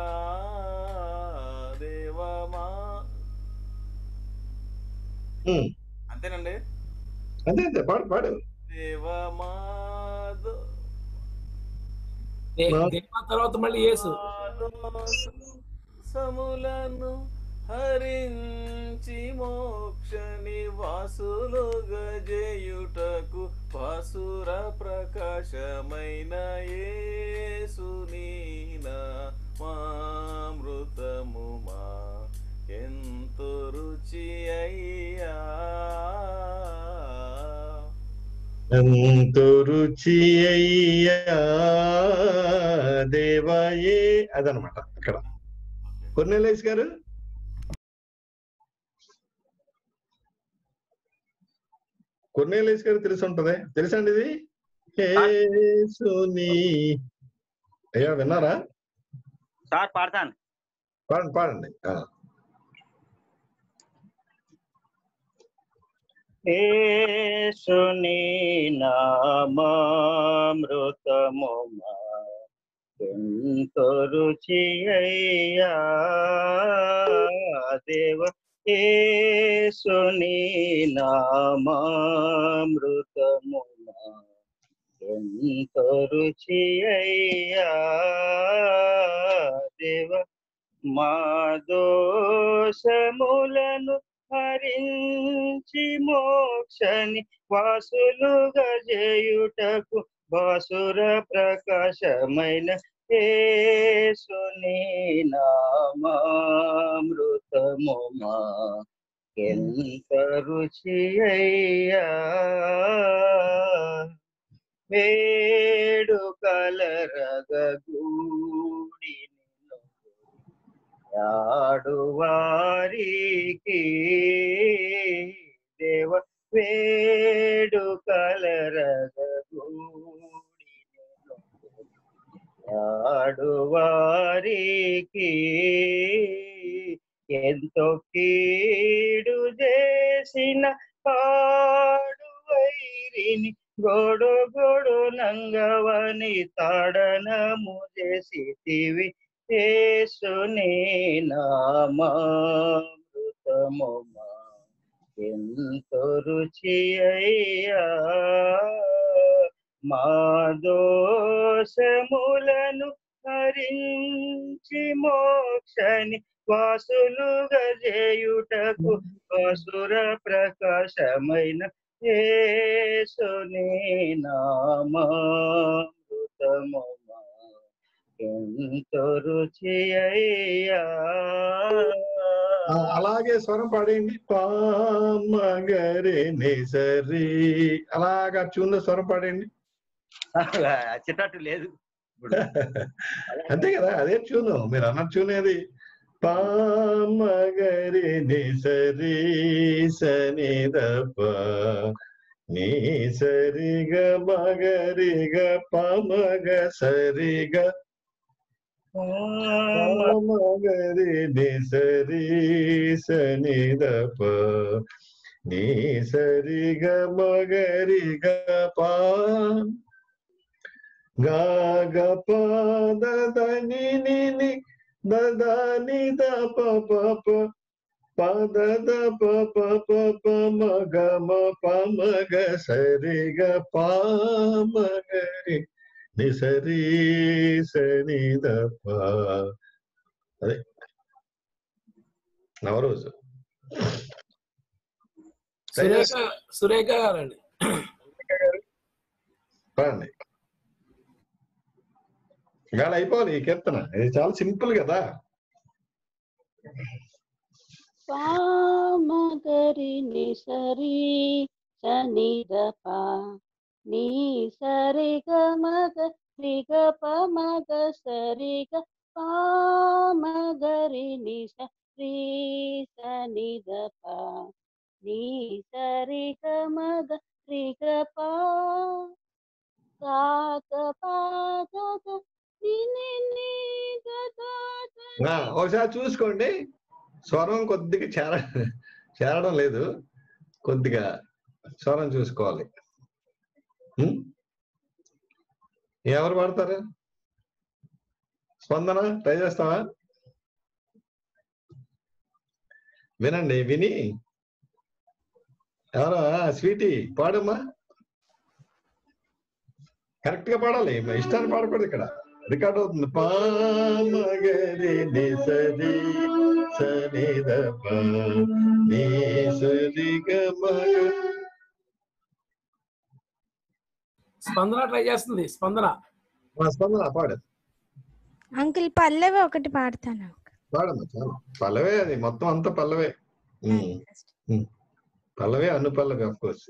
S19: దేవమా. అంతేనండి?
S2: అంతే అంతే పాడు పాడు.
S19: దేవమాదు
S3: దేవా తర్వాత మళ్ళీ యేసు.
S19: సములను హరించి మోక్ష నివాసులుగా చేయుటకు పాసుర ప్రకాశమైన యేసుని నామామృతము మా ఎంతో రుచి అయ్యా
S2: ఎంతో రుచి అయ్యా దేవాయే అదనమాట ఇక్కడ. కొర్నేలేస్ గారు కొర్నేలేస్ గారు తెలిసి ఉంటది, తెలుసండి ఇది? యేసుని అయ్యా విన్నారా?
S11: సార్ పాడతాను.
S2: పాడండి పాడండి.
S11: యేసుని నామామృతము మా ఎంతో రుచి అయ్యా దేవ. యేసుని నామామృతము మా ఎంతో రుచి అయ్యా దేవ. మా దోషములను హరించి మోక్షని వాసులుగా చేయుటకు బాసుర ప్రకాశమైన యేసుని నామామృతము మా ఎంత రుచి అయ్యా. వేడుకలరగూడి ఆడు వారికి దేవ వేడుకలరగూడి ఆడు వారికి ఎంతో కీడు చేసిన పాడు వైరిని గోడు గోడు నంగవని తాడనము చేసితివి. యేసుని నామామృతము మా ఎంతో రుచి అయ్యా. మా దోషములను హరించి మోక్షని వాసులుగా చేయుటకు వాసుర ప్రకాశమైన యేసుని నామామృతము మా ఎంతో రుచి అయ్యా.
S2: అలాగే స్వరం పాడండి. పామగరే నిసరి అలాగా చూన్న స్వరం పాడండి.
S11: చిట్టట్టు లేదు
S2: అంతే కదా, అదే చూను మీరు అన్న చూనేది. పామగరి నిసరి సనిదప నీ సరిగ మగరిగ పమగ సరిగ మగరి నిసరి సనిదప నీ సరిగ మగరిగ పా గాగ పద దని ని దదని ద ప ప ప పద ద ప ప ప ప మ గ మ ప మ గ సరి గ ప మ గ రి ని సరి సని ద ప. అదే నవరోజు.
S3: సురేఖ సురేఖ గారండి
S2: పాడండి. గాలి అయిపోవాలి ఈ కీర్తన, ఇది చాలా సింపుల్ కదా.
S20: పామగరి నిసరి సని ద ప నీ సరి గ మగ రి గ ప మగ సరి గ పామగరి నిసరి సని ద ప నీ సరి గ మగ రి గ ప గాగ పాద
S2: ఒకసారి చూసుకోండి, స్వరం కొద్దిగా చేర చేరడం లేదు, కొద్దిగా స్వరం చూసుకోవాలి. ఎవరు పాడతారు? స్పందన ట్రై చేస్తావా? వినండి, విని ఎవరా స్వీటీ పాడమ్మా. కరెక్ట్ గా పాడాలి, ఇష్టాన్ని పాడకూడదు ఇక్కడ. రికార్డ్ అవుతుంది. పామగరి నిసరి సని దప నీ సరి గమగ.
S3: స్పందన ట్రై చేస్తుంది. స్పందన
S2: స్పందన పాడు.
S8: అంకుల్ పల్లవి ఒకటి పాడతాను.
S2: పాడమ్మా చాలు. పల్లవే అది మొత్తం అంతా పల్లవే. పల్లవే అను పల్లవి ఆఫ్ కోర్స్.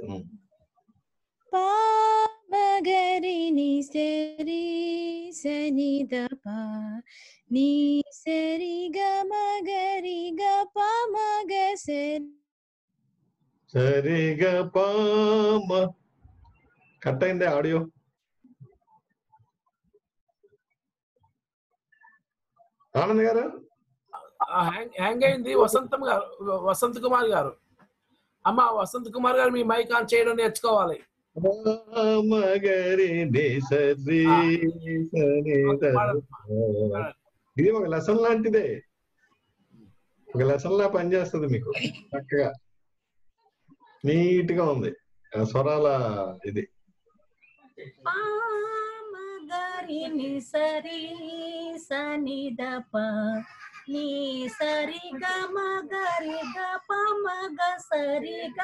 S8: పామగరి నిసరి సని దప నీ సరి గమగరి గప మగ సరి
S2: సరి గపమ. కట్ అయిందే ఆడియో. ఆనంద్ గారు
S3: హ్యాంగ్ అయింది. వసంతం గారు, వసంత్ కుమార్ గారు, అమ్మ వసంత్ కుమార్ గారు మీ మైక్ ఆన్ చేయడం నేర్చుకోవాలి.
S2: ఇది ఒక లెసన్ లాంటిదే, ఒక లెసన్ లా పనిచేస్తుంది మీకు. చక్కగా నీట్ గా ఉంది స్వరాల ఇది.
S14: పామగరి నిసరి సని దప నీ సరి గమగరి గప మగ సరి గ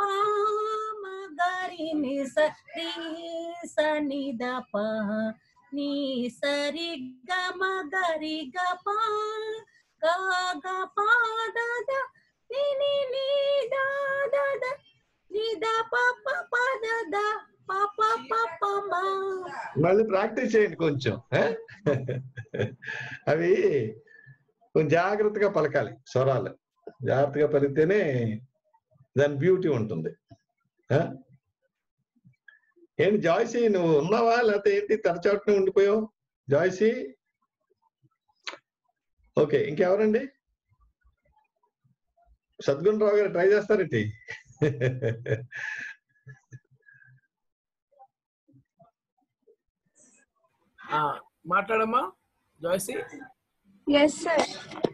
S14: పామగరి నిసరి సని దప నీ సరి గమగరి గప గ గ ప ద ద ని ని ని ద ద ద ని ద ప ప ప ద ద ప ప ప ప మ.
S2: మళ్ళీ ప్రాక్టీస్ చేయండి కొంచెం. అవి కొంచెం జాగ్రత్తగా పలకాలి స్వరాలు. జాగ్రత్తగా పలికితేనే దాని బ్యూటీ ఉంటుంది. ఏంటి జాయ్సీ నువ్వు ఉన్నావా లేకపోతే ఏంటి తరచాటున ఉండిపోయావు జాయ్సీ? ఓకే, ఇంకెవరండి? సద్గుణరావు గారు ట్రై చేస్తారేంటి?
S3: మాట్లాడమ్మా Joycie.
S7: Yes sir.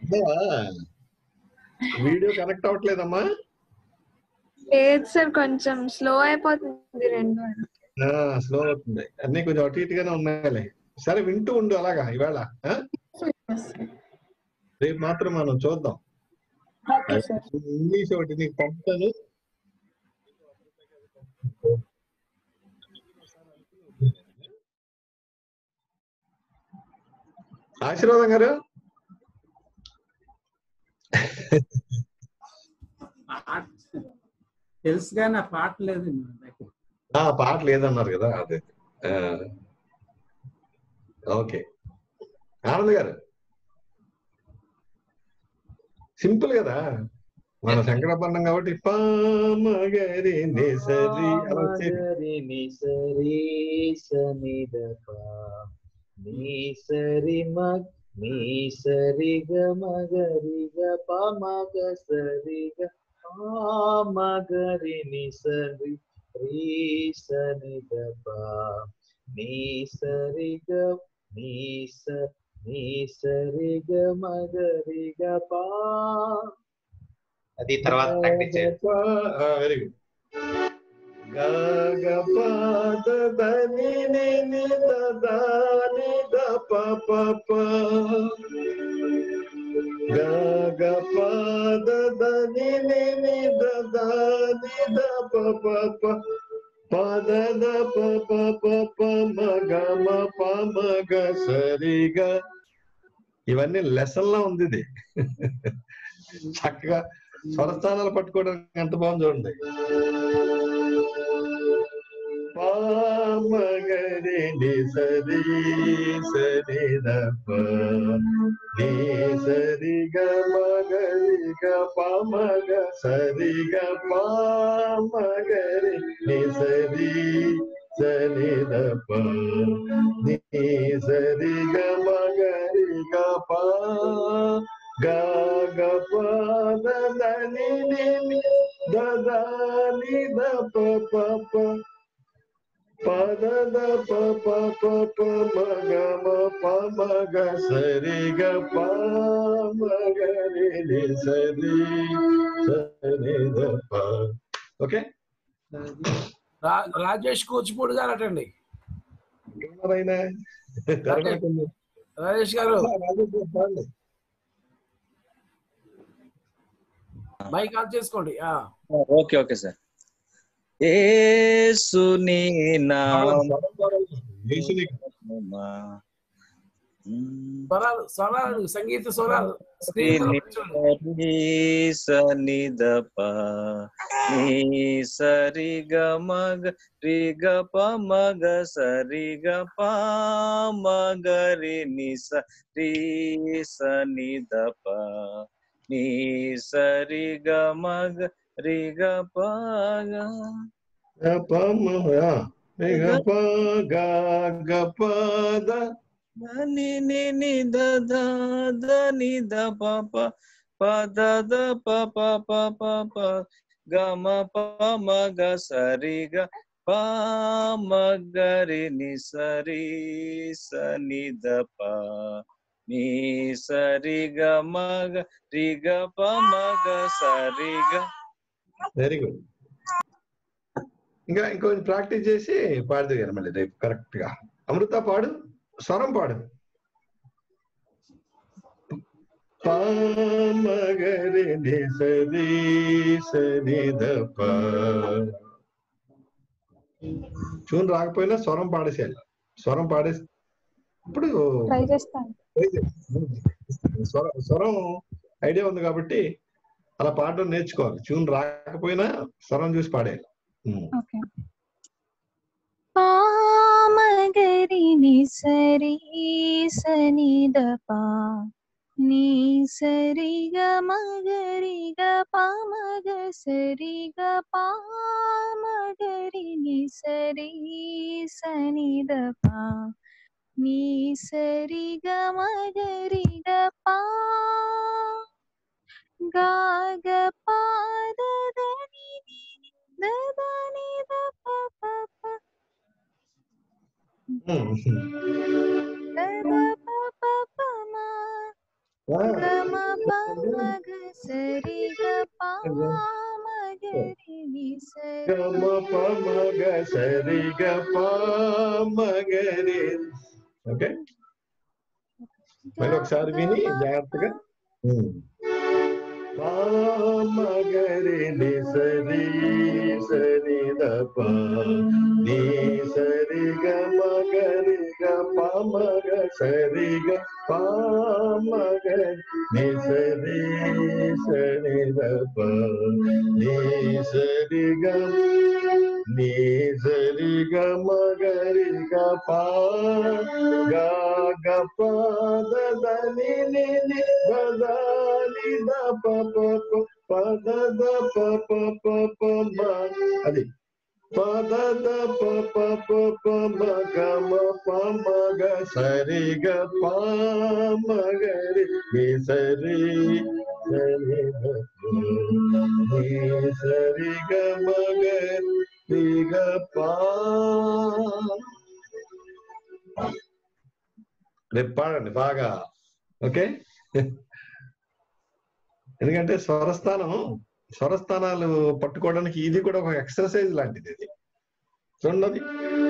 S2: Video connect అవ్వట్లేదమ్మా?
S7: లేదు సార్, కొంచెం స్లో అయిపోతుంది. రెండు
S2: స్లో అవుతుంది, అన్ని కొంచెం అటు ఇటుగానే ఉన్నాయిలే. సరే వింటూ ఉండు అలాగా ఇవాళ. రేపు మాత్రం మనం చూద్దాం. ఇంగ్లీష్ ఒకటి నీకు పంపుతాను. ఆశీర్వాదం గారు
S17: తెలుసు కానీ ఆ పాట లేదు.
S2: ఆ పాట లేదన్నారు కదా, అదే. ఓకే ఆనంద్ గారు, సింపుల్ కదా మన శంకరాభరణం కాబట్టి పామగరి నిసరి అలా
S4: నిసరి సని దప నీ సరి మగ నీ సరి గ మగరి గ ప మగ సరి గ మగరి నిసరి రీ సని దప నీ సరి గ నీ స నీ సరి గ మగరి గ ప. అది తర్వాత ప్రాక్టీస్ చేయండి.
S2: Very good. గ గ ప ద ద ని ని ని ద ద ని ద ప ప ప. గ గ ప ద ద ని ని ని ద ద ని ద ప ప ప. ప ద ద ప ప ప ప మ గ మ ప మ గ సరి గ. ఇవన్నీ లెసన్ లా ఉంది ఇది. చక్కగా స్వరస్థానాలు పట్టుకోవడానికి ఎంత బాగుంది చూడండి. పామగరి నిసరి సరి దప నీ సరి గ మగరి గ ప మగ సరి గ పామగరి నిసరి సరి దప నీ సరి గ మగరి గ ప గ గ ప ద ద ని ని ని ద ద ని ద ప ప ప. ప ద ద ప ప ప ప మ గ మ ప మ గ సరి గ ప మ గ రి ని సరి సరి ద ప. ఓకే,
S3: రాజేష్ కూచిపూడి గారు అటండి.
S2: ఎవరైనా కనబడకుండా.
S3: రాజేష్ గారు
S2: రాజేష్ గారు పాడండి.
S3: మైక్ ఆన్ చేసుకోండి. ఆ
S11: ఓకే ఓకే సార్. యేసుని నామమున
S3: స్వరాలు స్వరాలు సంగీత స్వరాలు స్క్రీన్ మీద చూడండి.
S11: సని దప నీ సరి గ మగ రి గ ప మగ సరి గ ప మగ రి ని స రి సని దప నీ సరి గ మగ రి గ ప గ
S2: ప మ రి గ ప గ గ ప ద
S11: ని ని ని ద ద ద ని ద ప ప ప ద ద ప ప ప ప ప గ మ ప మ గ సరి గ ప మ గ రి ని సరి స ని ద ప ని సరి గ మ గ రి గ ప మ గ సరి గ.
S2: Very good. ఇంకా ఇంకొంచెం ప్రాక్టీస్ చేసి పాడదు కదా మళ్ళీ రేపు కరెక్ట్ గా. అమృత పాడు, స్వరం పాడు. పామగరి సరి సరి దప. చూన్ రాకపోయినా స్వరం పాడేసేయాలి. స్వరం పాడేసి ఇప్పుడు
S18: ట్రై చేస్తాను.
S2: స్వరం స్వరం ఐడియా ఉంది కాబట్టి అలా పాడడం నేర్చుకోవాలి. ట్యూన్ రాకపోయినా స్వరం చూసి పాడేయాలి.
S15: ఓకే. పామగరి ని సరి సని దప నీ సరి గ మగరి గ ప మగ సరి గ ప మగరి ని సరి సని దప నీ సరి గ మగరి గ ప గ గ ప ద ద ని ని ద ద ని ద ప ప ప ద ద ప ప ప మ గ మ ప మ గ సరి గ ప మ గ రి ని సరి
S2: గ మ ప మ గ సరి గ ప మ గ రి. ఓకే, మళ్ళీ ఒకసారి విని జాగ్రత్తగా. పామగరి ని సరి సరి దప నీ సరి గ మగరి గ ప మగ సరి గ ప మగ ని సరి సరి దప నీ సరి గ నీ సరి గ మగరి గ ప గ గ ప ద ద ని ని ని ద ద ని ద ప ప ప ప ద ద ప ప ప ప మ. అది ప ద ద ప ప ప ప మ గ మ ప మ గ సరి గ ప మ గ రి ని సరి సరి గ ని సరి గ మ గ రి గ ప. రేపు పాడండి బాగా. ఓకే, ఎందుకంటే స్వరస్థానం స్వరస్థానాలు పట్టుకోవడానికి ఇది కూడా ఒక ఎక్సర్సైజ్ లాంటిది. ఇది చూడండి.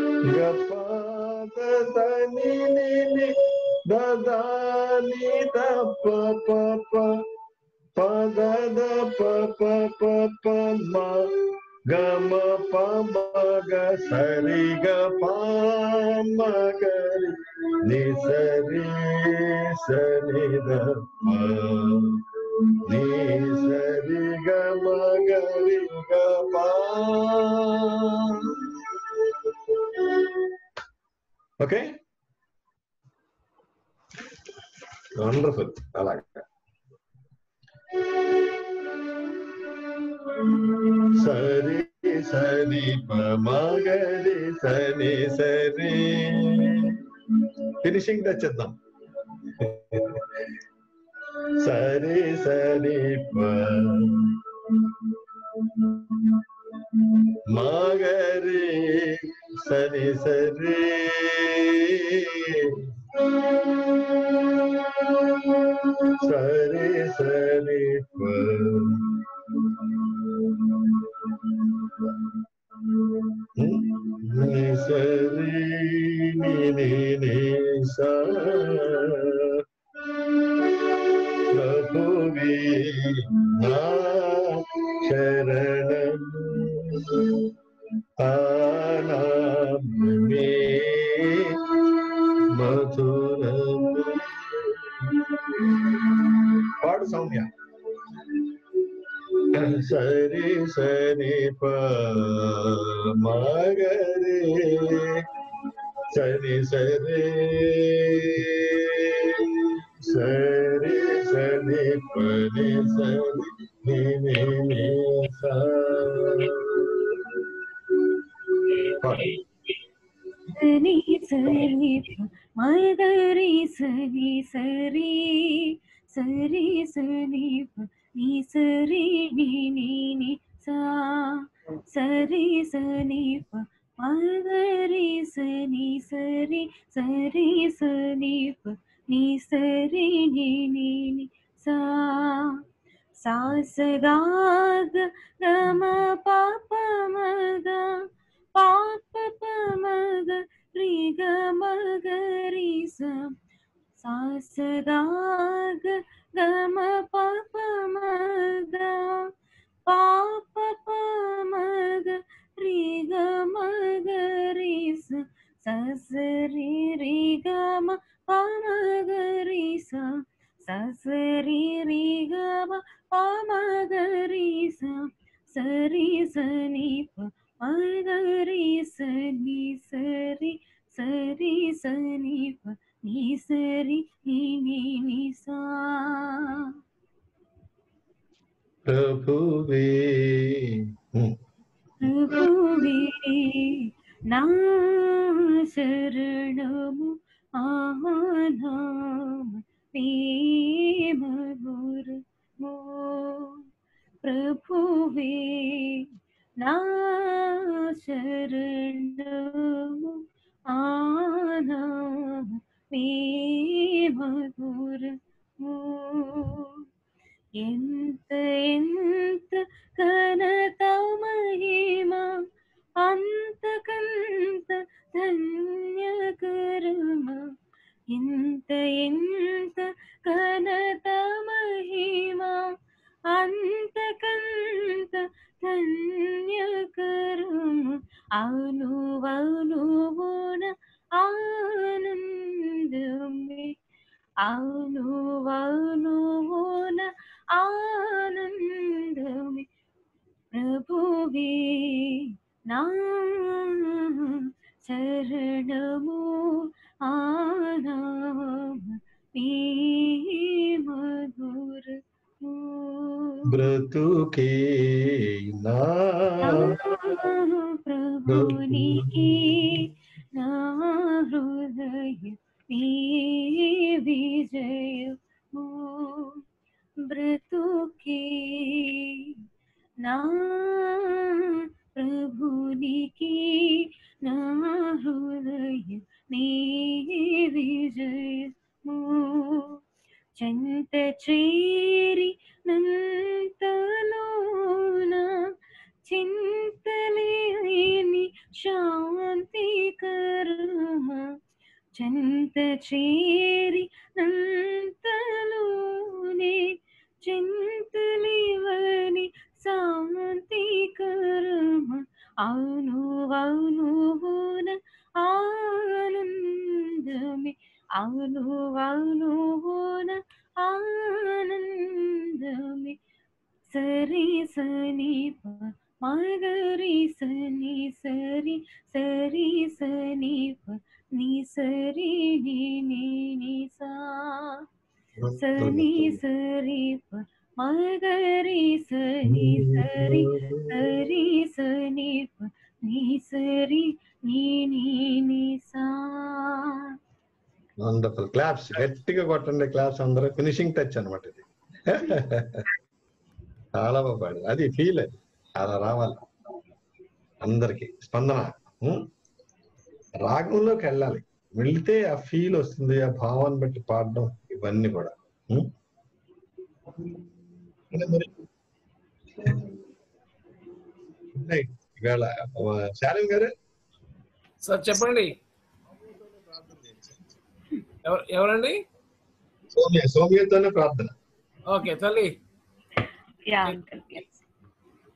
S2: గ మ ప మ గ సరి గ ప మ గ రి ని సరి సరి ద ప ని సరి గ మ గ రి గ ప. Okay, wonderful. అలాగే సరి సరి ప మ గ రి సని సరి. ఫినిషింగ్ తెచ్చేద్దాం. సరి సరి ప మ గ రి సని సరి. సరి సరి ప ని సరి ని శరణము ఆనామే మధురము. పాడు సౌమ్య. సరి సరి ప మగరే సరి సరి సరి సరి పని సరి ని ని ని సా.
S15: సని సరి మగరి సని సరి సరి సని ని సరి ని ని ని సా. సరి సని మగరి సని సరి సరి సని ని సరి ని ని ని సా. సా స గా గ గ మ ప ప మ గ పా ప ప మ గ రి గ మ గ రి సా. సా స గా గ గ మ ప ప మ గ పా ప ప మ గ రి గ మ గ రి సా. సా స రి రి గ మ ప మ గ రి సా. సా స రి రి గ మ ప మ గ రి సా. సరి సని ప మ గ రి సని సరి సరి సని ప ని సరి ని ని ని సా.
S2: ప్రభువే
S15: ప్రభువే నా శరణము ఆనామ మధురము. ప్రభువే నా శరణము ఆనామ మధురము. ఎంత ఎంత ఘనత మహిమ అంతకంత ధన్యకరమ. ఎంత ఎంత ఘనత మహిమ అంతకంత ధన్యకరమ. అవునువనువున ఆనందమే అవునువనువున ఆనందమే. ప్రభువే నా శరణము ఆనామ మధురము.
S2: బ్రతుకే నా
S15: ప్రభునికి నా హృదయ విజయము. బ్రతుకే నా ప్రభునికి నా హృదయ విజయము. చెంత చేరి నంతలోన చింతలేని శాంతికరమ. చెంత చేరి నంతలోనే చింతలేవని శాంతికరమ. అవునువనువున ఆనందమే అవునువనువున ఆనందమే. సరి సని ప మగరి సని సరి సరి సని ప ని సరి ని ని ని సా. సని సరి ప మగరి సని సరి సరి సని ప ని సరి ని ని ని సా.
S2: వండర్ఫుల్. క్లాప్స్ గట్టిగా కొట్టండి. క్లాప్స్ అందరూ. ఫినిషింగ్ టచ్ అనమాట ఇది. చాలా బాగా పాడారు. అది ఫీల్, అది అలా రావాలి అందరికి స్పందన. రాగంలోకి వెళ్ళాలి. వెళ్తే ఆ ఫీల్ వస్తుంది, ఆ భావాన్ని బట్టి పాడడం, ఇవన్నీ కూడా. ఇవాళ శాలిన్ గారు
S3: సార్ చెప్పండి. ఎవరండి?
S2: సోమ్య. సోమ్యతోనే ప్రార్థన.
S3: ఓకే తల్లి.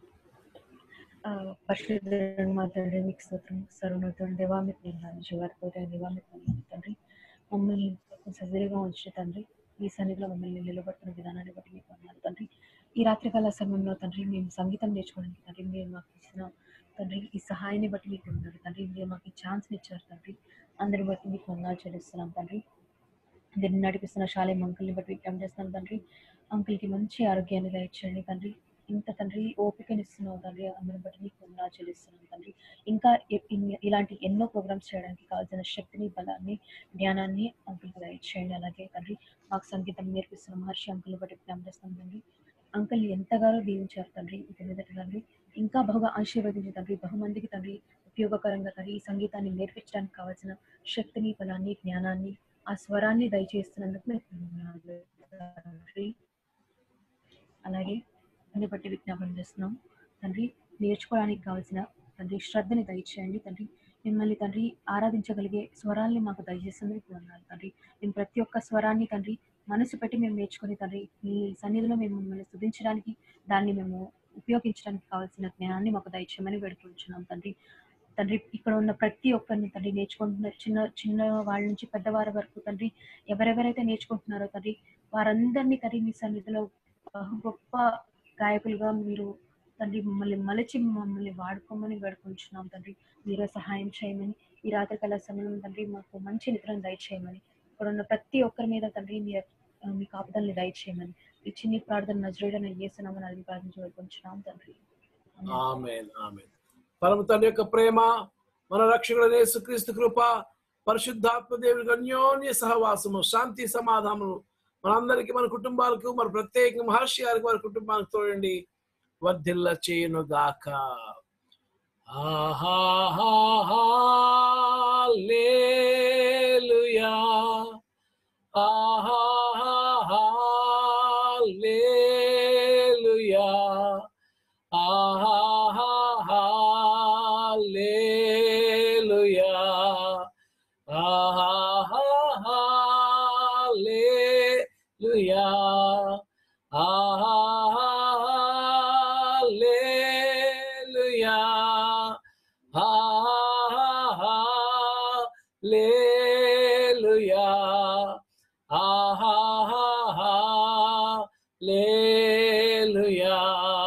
S21: పరిశుద్ధుడు మా తండ్రి మీకు స్తోత్రం సర్వోన్నతుడు దేవా మీకు వందనాలు జీవాధిపతి దేవా మీకు వందనాలు తండ్రి మమ్మల్ని సజీవంగా ఉంచిన తండ్రి ఈ సన్నిధిలో మమ్మల్ని నిలబడుతున్న విధానాన్ని బట్టి మీకు వందనాలు తండ్రి ఈ రాత్రికాల సమయంలో తండ్రి మేము సంగీతం నేర్చుకోవడానికి తండ్రి మీరు మాకు ఇచ్చిన తండ్రి ఈ సహాయాన్ని బట్టి మీకు వందనాలు తండ్రి మీరు మాకు ఈ ఛాన్స్ని ఇచ్చారు తండ్రి అందరిని బట్టి మీకు వందనాలు చెల్లిస్తున్నాం తండ్రి దీన్ని నడిపిస్తున్న శాలే అంకుల్ని బట్టి విజ్ఞాపన చేస్తున్నాం తండ్రి అంకుల్కి మంచి ఆరోగ్యాన్ని దయచేయండి తండ్రి ఇంత తండ్రి ఓపికనిస్తున్నావు తండ్రి అందరిని బట్టి నీకు వందనాలు చెల్లిస్తున్నాం తండ్రి ఇంకా ఇలాంటి ఎన్నో ప్రోగ్రామ్స్ చేయడానికి కావాల్సిన శక్తిని బలాన్ని జ్ఞానాన్ని అంకుల్కి దయచేయండి అలాగే తండ్రి మాకు సంగీతం నేర్పిస్తున్న మహర్షి అంకుల్ని బట్టి విజ్ఞాపన చేస్తున్నాం తండ్రి అంకుల్ని ఎంతగానో దీవించారు తండ్రి ఇక మీదట తండ్రి ఇంకా బహుగా ఆశీర్వదించి తండ్రి బహుమందికి తండ్రి ఉపయోగకరంగా తండ్రి ఈ సంగీతాన్ని నేర్పించడానికి కావాల్సిన శక్తిని బలాన్ని జ్ఞానాన్ని ఆ స్వరాన్ని దయచేస్తున్నందుకు తండ్రి అలాగే దాన్ని బట్టి విజ్ఞాపన చేస్తున్నాం తండ్రి నేర్చుకోవడానికి కావాల్సిన తండ్రి శ్రద్ధని దయచేయండి తండ్రి మిమ్మల్ని తండ్రి ఆరాధించగలిగే స్వరాల్ని మాకు దయచేస్తుంది అన్నారు తండ్రి మేము ప్రతి ఒక్క స్వరాన్ని తండ్రి మనసు పెట్టి మేము నేర్చుకుని తండ్రి మీ సన్నిధిలో మేము మిమ్మల్ని స్తుతించడానికి దాన్ని మేము ఉపయోగించడానికి కావాల్సిన జ్ఞానాన్ని మాకు దయచేయమని వేడుకుంటున్నాం తండ్రి తండ్రి ఇక్కడ ఉన్న ప్రతి ఒక్కరిని తండ్రి నేర్చుకుంటున్న చిన్న చిన్న వాళ్ళ నుంచి పెద్దవారి వరకు తండ్రి ఎవరెవరైతే నేర్చుకుంటున్నారో తండ్రి వారందరినీ తండ్రి మీ సన్నిధిలో బహు గొప్ప గాయకులుగా మీరు తండ్రి మమ్మల్ని మలచి మమ్మల్ని వాడుకోమని వేడుకుంటున్నాం తండ్రి మీరే సహాయం చేయమని ఈ రాత్రి కళ సమయం తండ్రి మాకు మంచి నిద్రను దయచేయమని ఇక్కడ ఉన్న ప్రతి ఒక్కరి మీద తండ్రి మీ మీ కాపుదల్ని దయచేయమని ఈ చిన్ని ప్రార్థన నజరేయుడైన యేసునామమున అడిగి ప్రార్థించి వేడుకుంటున్నాం తండ్రి
S3: ఆమేన్ ఆమేన్. పరమ తండ్రి యొక్క ప్రేమ మన రక్షకుడైన యేసుక్రీస్తు కృప పరిశుద్ధాత్మ దేవుని అన్యోన్య సహవాసము శాంతి సమాధానము మనందరికీ మన కుటుంబాలకు మన ప్రత్యేకంగా మహర్షి గారికి వారి కుటుంబానికి తోడండి వర్ధిల్ల చేయను గాక. Hallelujah hallelujah hallelujah hallelujah hallelujah hallelujah hallelujah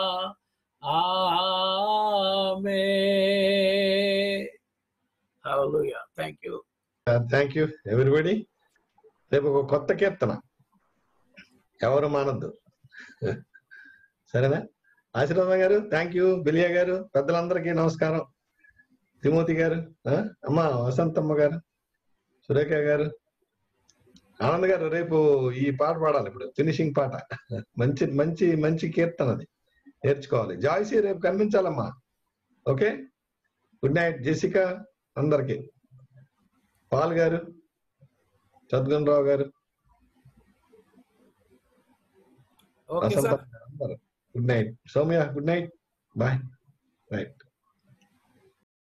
S3: amen. Hallelujah. Thank you
S2: thank you everybody. రేపు ఒక కొత్త కీర్తన ఎవరు మానద్దు, సరేనా? ఆశీర్వాదం గారు థ్యాంక్ యూ, బిలియా గారు, పెద్దలందరికీ నమస్కారం, తిమోతి గారు, అమ్మ వసంతమ్మ గారు, సురేఖ గారు, ఆనంద్ గారు రేపు ఈ పాట పాడాలి, ఇప్పుడు ఫినిషింగ్ పాట, మంచి మంచి మంచి కీర్తన అది నేర్చుకోవాలి. జాయ్సీ రేపు కనిపించాలమ్మా. ఓకే, గుడ్ నైట్ జెసికా అందరికి, పాల్ గారు, సద్గుణ్ రావు గారు, వసంత అందరు good night, Soumya good night, bye, right.